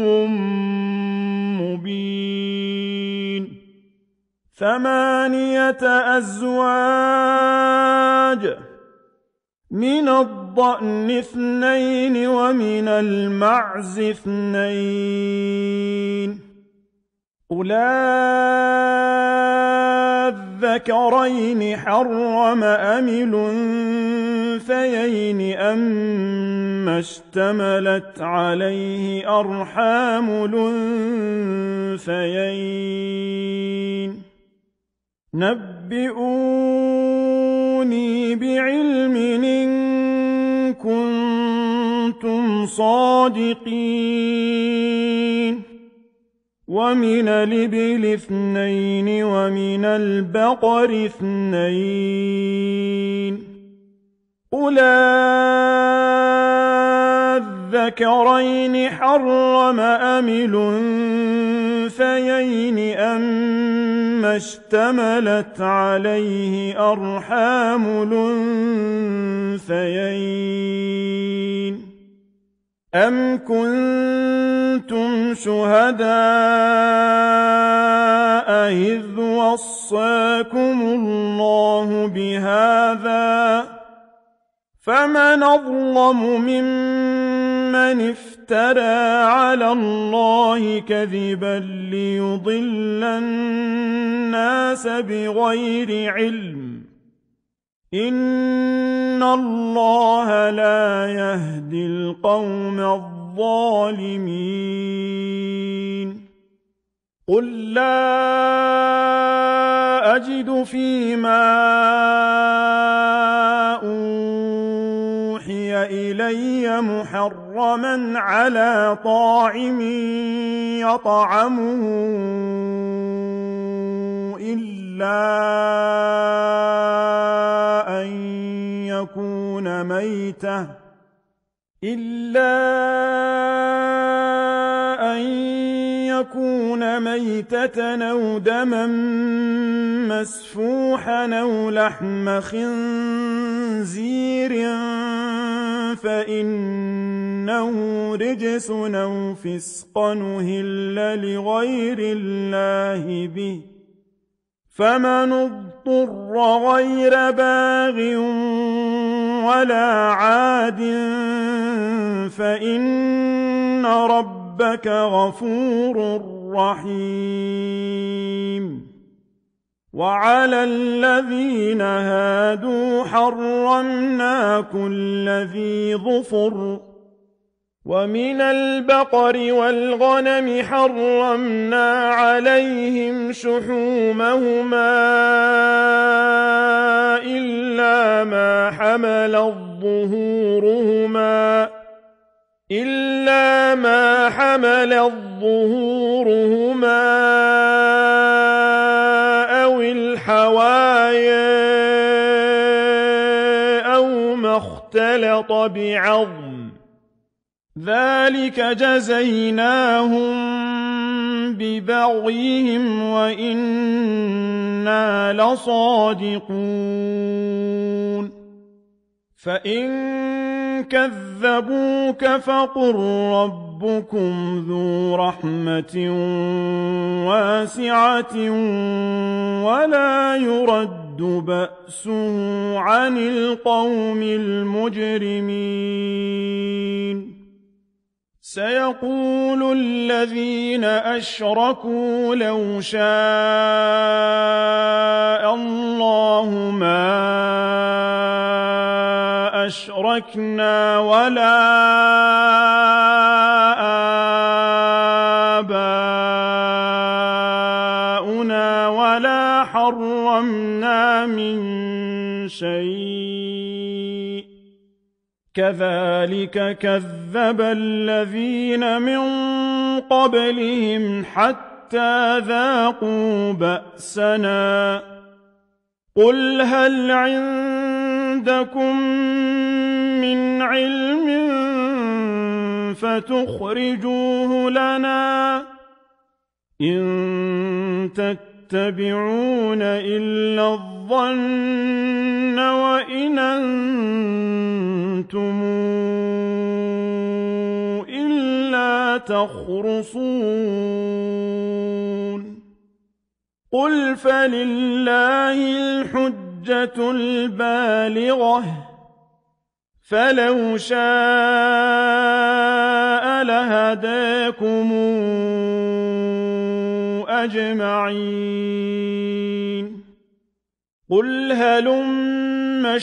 مبين ثمانية أزواج من الضأن اثنين ومن المعز اثنين قل الذكرين حرم أم الأنثيين أما اشتملت عليه أرحام الأنثيين نبئوني بعلم إن كنتم صادقين ومن الإبل اثنين ومن البقر اثنين قل الذكرين حرم أم الأنثيين أما اشتملت عليه أرحام الأنثيين أم كنتم شهداء إذ وصاكم الله بهذا فمن أظلم ممن افترى على الله كذبا ليضل الناس بغير علم إن الله لا يهدي القوم الظالمين قل لا أجد فيما أوحي إلي محرما على طاعم يطعمه إلا أن يكون ميتة إلا أن يكون ميتة أو دما مسفوحا أو لحم خنزير فإنه رجس أو فسقا أهل لغير الله به فمن اضطر غير باغ ولا عاد فإن ربك غفور رحيم وعلى الذين هادوا حرمنا كل ذي ظفر ومن البقر والغنم حرمنا عليهم شحومهما إلا ما حملت ظهورهما إلا ما حملت ظهورهما أو الحوايا أو ما اختلط بعظم ذلك جزيناهم ببغيهم وإنا لصادقون فإن كذبوك فقل ربكم ذو رحمة واسعة ولا يرد بأسه عن القوم المجرمين سيقول الذين أشركوا لو شاء الله ما أشركنا ولا آباؤنا ولا حرمنا من شيء كذلك كذب الذين من قبلهم حتى ذاقوا بأسنا قل هل عندكم من علم فتخرجوه لنا إن تتبعون إلا الظن وإن أنتم إلا تخرصون قل فلله الحجة البالغة فلو شاء لهداكم أجمعين قل هلم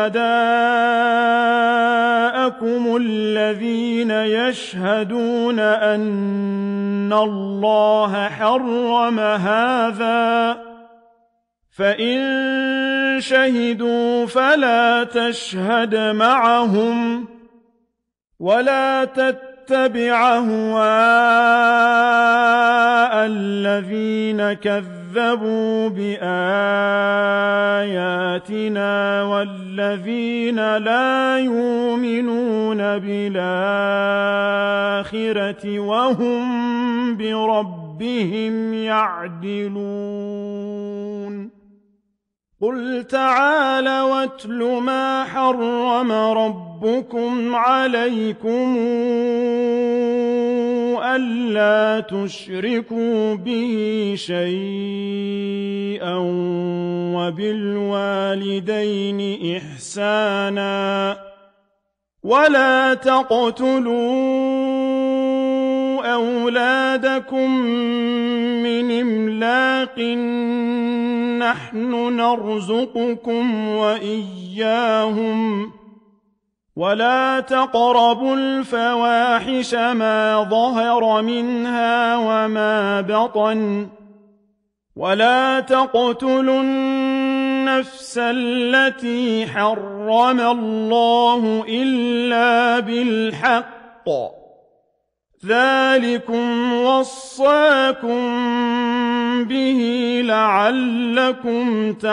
شهداءكم الذين يشهدون أن الله حرم هذا فإن شهدوا فلا تشهد معهم ولا تتبع أهواء الذين كذبوا بآياتنا والذين لا يؤمنون بالآخرة وهم بربهم يعدلون قل تعالى واتل ما حرم ربكم عليكم ألا تشركوا به شيئا وبالوالدين إحسانا ولا تقتلوا أولادكم من إملاق نحن نرزقكم وإياهم ولا تقربوا الفواحش ما ظهر منها وما بطن ولا تقتلوا النفس التي حرم الله إلا بالحق ذلكم وصاكم به لعلكم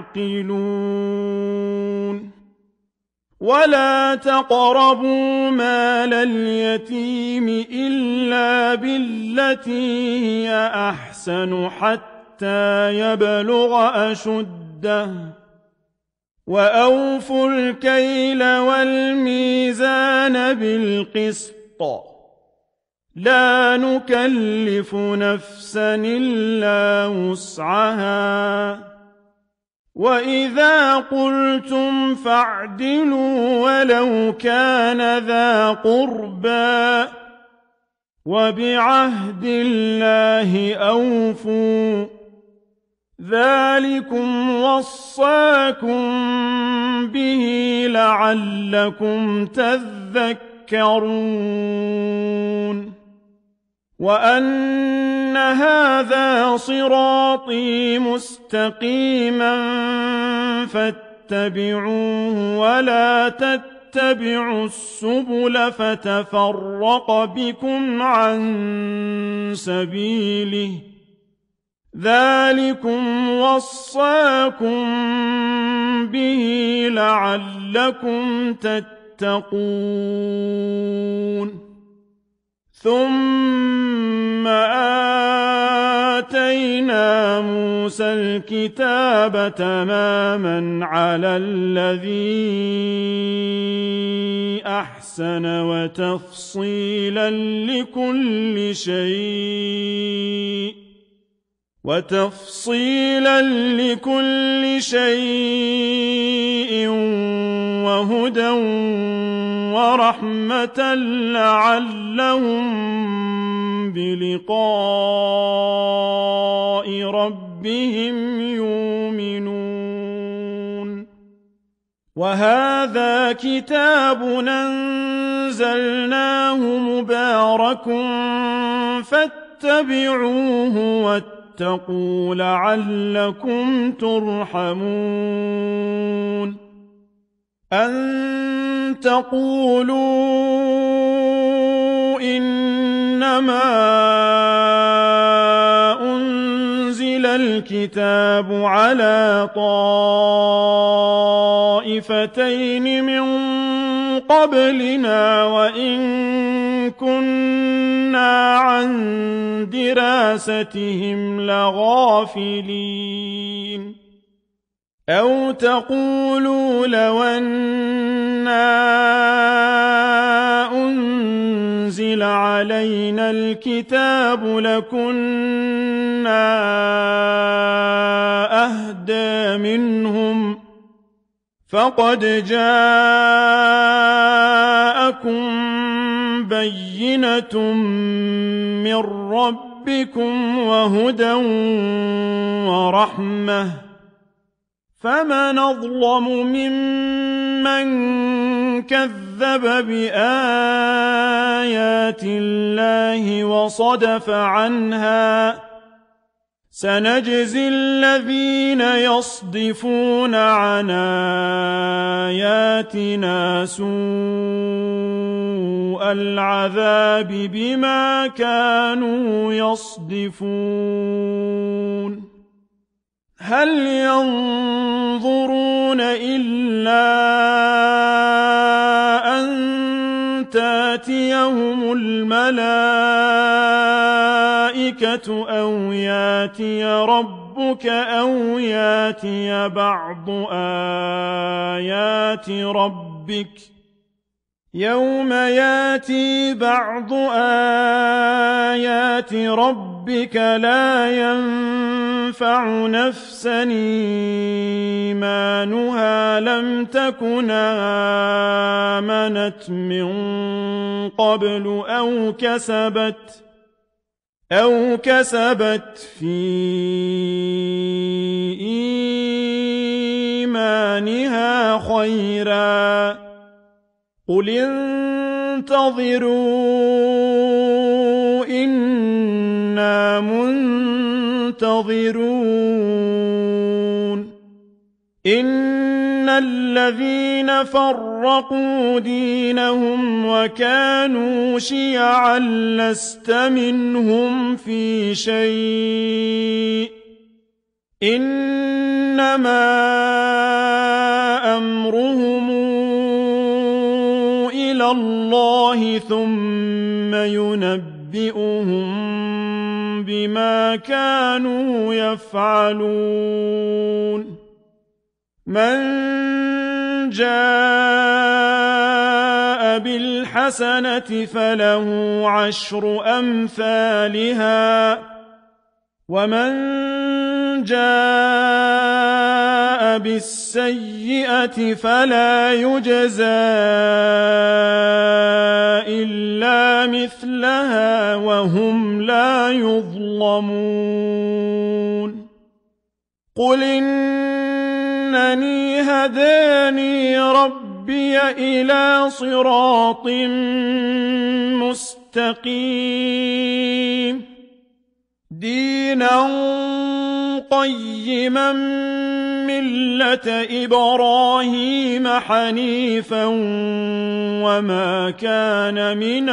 تعقلون ولا تقربوا مال اليتيم إلا بالتي هي أحسن حتى يبلغ أشده وأوفوا الكيل والميزان بالقسط لا نكلف نفسا إلا وسعها وإذا قلتم فاعدلوا ولو كان ذا قربى وبعهد الله أوفوا ذلكم وصاكم به لعلكم تذكرون وأن هذا صراطي مستقيما فاتبعوه ولا تتبعوا السبل فتفرق بكم عن سبيله ذلكم وصاكم به لعلكم تتقون ثم آتينا موسى الكتاب تماما على الذي أحسن وتفصيلا لكل شيء وتفصيلا لكل شيء وهدى ورحمة لعلهم بلقاء ربهم يؤمنون وهذا كتاب أنزلناه مبارك فاتبعوه واتقوا لعلكم ترحمون أن تقولوا إنما أنزل الكتاب على طائفتين من قبلنا وإن كنا عن دراستهم لغافلين أو تقولوا لو أنا أنزل علينا الكتاب لكنا أهدى منهم فقد جاء بَيِّنَةٌ مِّن رَّبِّكُمْ وَهُدًى وَرَحْمَةٌ فَمَنْ أَظْلَمُ مِمَّن كَذَّبَ بِآيَاتِ اللَّهِ وَصَدَفَ عَنْهَا سَنَجْزِي الَّذِينَ يَصْدِفُونَ عَنْ آيَاتِنَا سُوءَ الْعَذَابِ بِمَا كَانُوا يَصْدِفُونَ هَلْ يَنظُرُونَ إِلَّا أَن تَأْتِيَهُمُ الْمَلَائِكَةُ أَوْ يَأْتِيَ رَبُّكَ أَوْ يَأْتِيَ بَعْضُ آيَاتِ رَبِّكَ يَوْمَ يَأْتِي بَعْضُ آيَاتِ رَبِّكَ لَا يَنفَعُ نَفْسًا إِيمَانُهَا لَمْ تَكُنْ آمَنَتْ مِن قَبْلُ أَوْ كَسَبَتْ أَوْ كَسَبَتْ فِي إِيمَانِهَا خَيْرًا قُلِ انتَظِرُوا إِنَّا مُنتَظِرُونَ إِنَّ الَّذِينَ فَرَّقُوا دِينَهُمْ وَكَانُوا شِيَعًا لَّسْتَ مِنْهُمْ فِي شَيْءٍ إِنَّمَا أَمْرُهُمْ إِلَى اللَّهِ ثُمَّ يُنَبِّئُهُم بِمَا كَانُوا يَفْعَلُونَ مَن جَاءَ بِالْحَسَنَةِ فَلَهُ عَشْرُ أَمْثَالِهَا وَمَن جَاءَ بِالسَّيِّئَةِ فَلَا يُجْزَىٰ إِلَّا مِثْلَهَا وَهُمْ لَا يُظْلَمُونَ قُلْ إِنَّنِي هَدَانِي رَبِّي إِلَىٰ صِرَاطٍ مُّسْتَقِيمٍ دِينًا قَيِّمًا مِّلَّةَ إِبْرَاهِيمَ حَنِيفًا وَمَا كَانَ مِنَ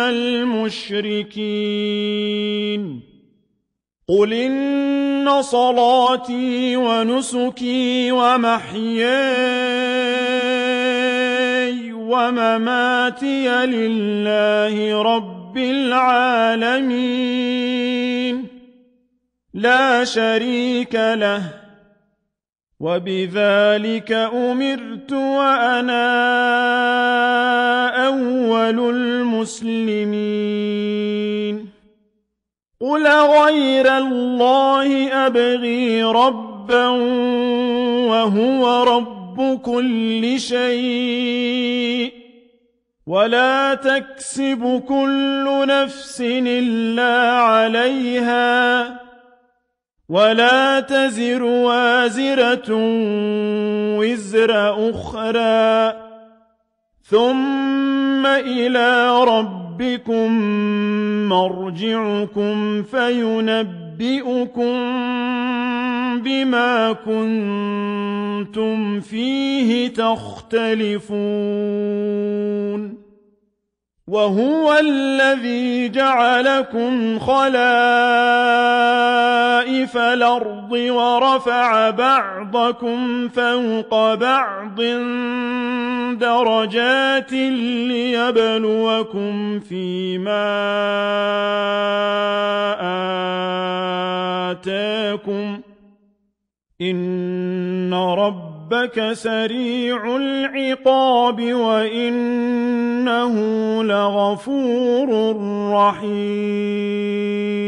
الْمُشْرِكِينَ قُلْ إِنَّ صَلَاتِي وَنُسُكِي وَمَحْيَايَ وَمَمَاتِي لِلَّهِ رَبِّ الْعَالَمِينَ لَا شَرِيكَ لَهُ وَبِذَٰلِكَ أُمِرْتُ وَأَنَا أَوَّلُ الْمُسْلِمِينَ قُلْ أَغَيْرَ اللَّهِ أَبْغِي رَبًّا وَهُوَ رَبُّ كُلِّ شَيْءٍ وَلَا تَكْسِبُ كُلُّ نَفْسٍ إِلَّا عَلَيْهَا وَلَا تَزِرُ وَازِرَةٌ وِزْرَ أُخْرَىٰ ثُمَّ إِلَىٰ رَبِّكُم مَّرْجِعُكُمْ فَيُنَبِّئُكُم بِمَا كُنتُمْ فِيهِ تَخْتَلِفُونَ وَهُوَ الَّذِي جَعَلَكُمْ خَلَائِفَ الْأَرْضِ وَرَفَعَ بَعْضَكُمْ فَوْقَ بَعْضٍ دَرَجَاتٍ لِّيَبْلُوَكُمْ فِيمَا آتَاكُمْ ۗ إِنَّ رَبَّكَ سَرِيعُ الْعِقَابِ وَإِنَّهُ لَغَفُورٌ رَّحِيمٌ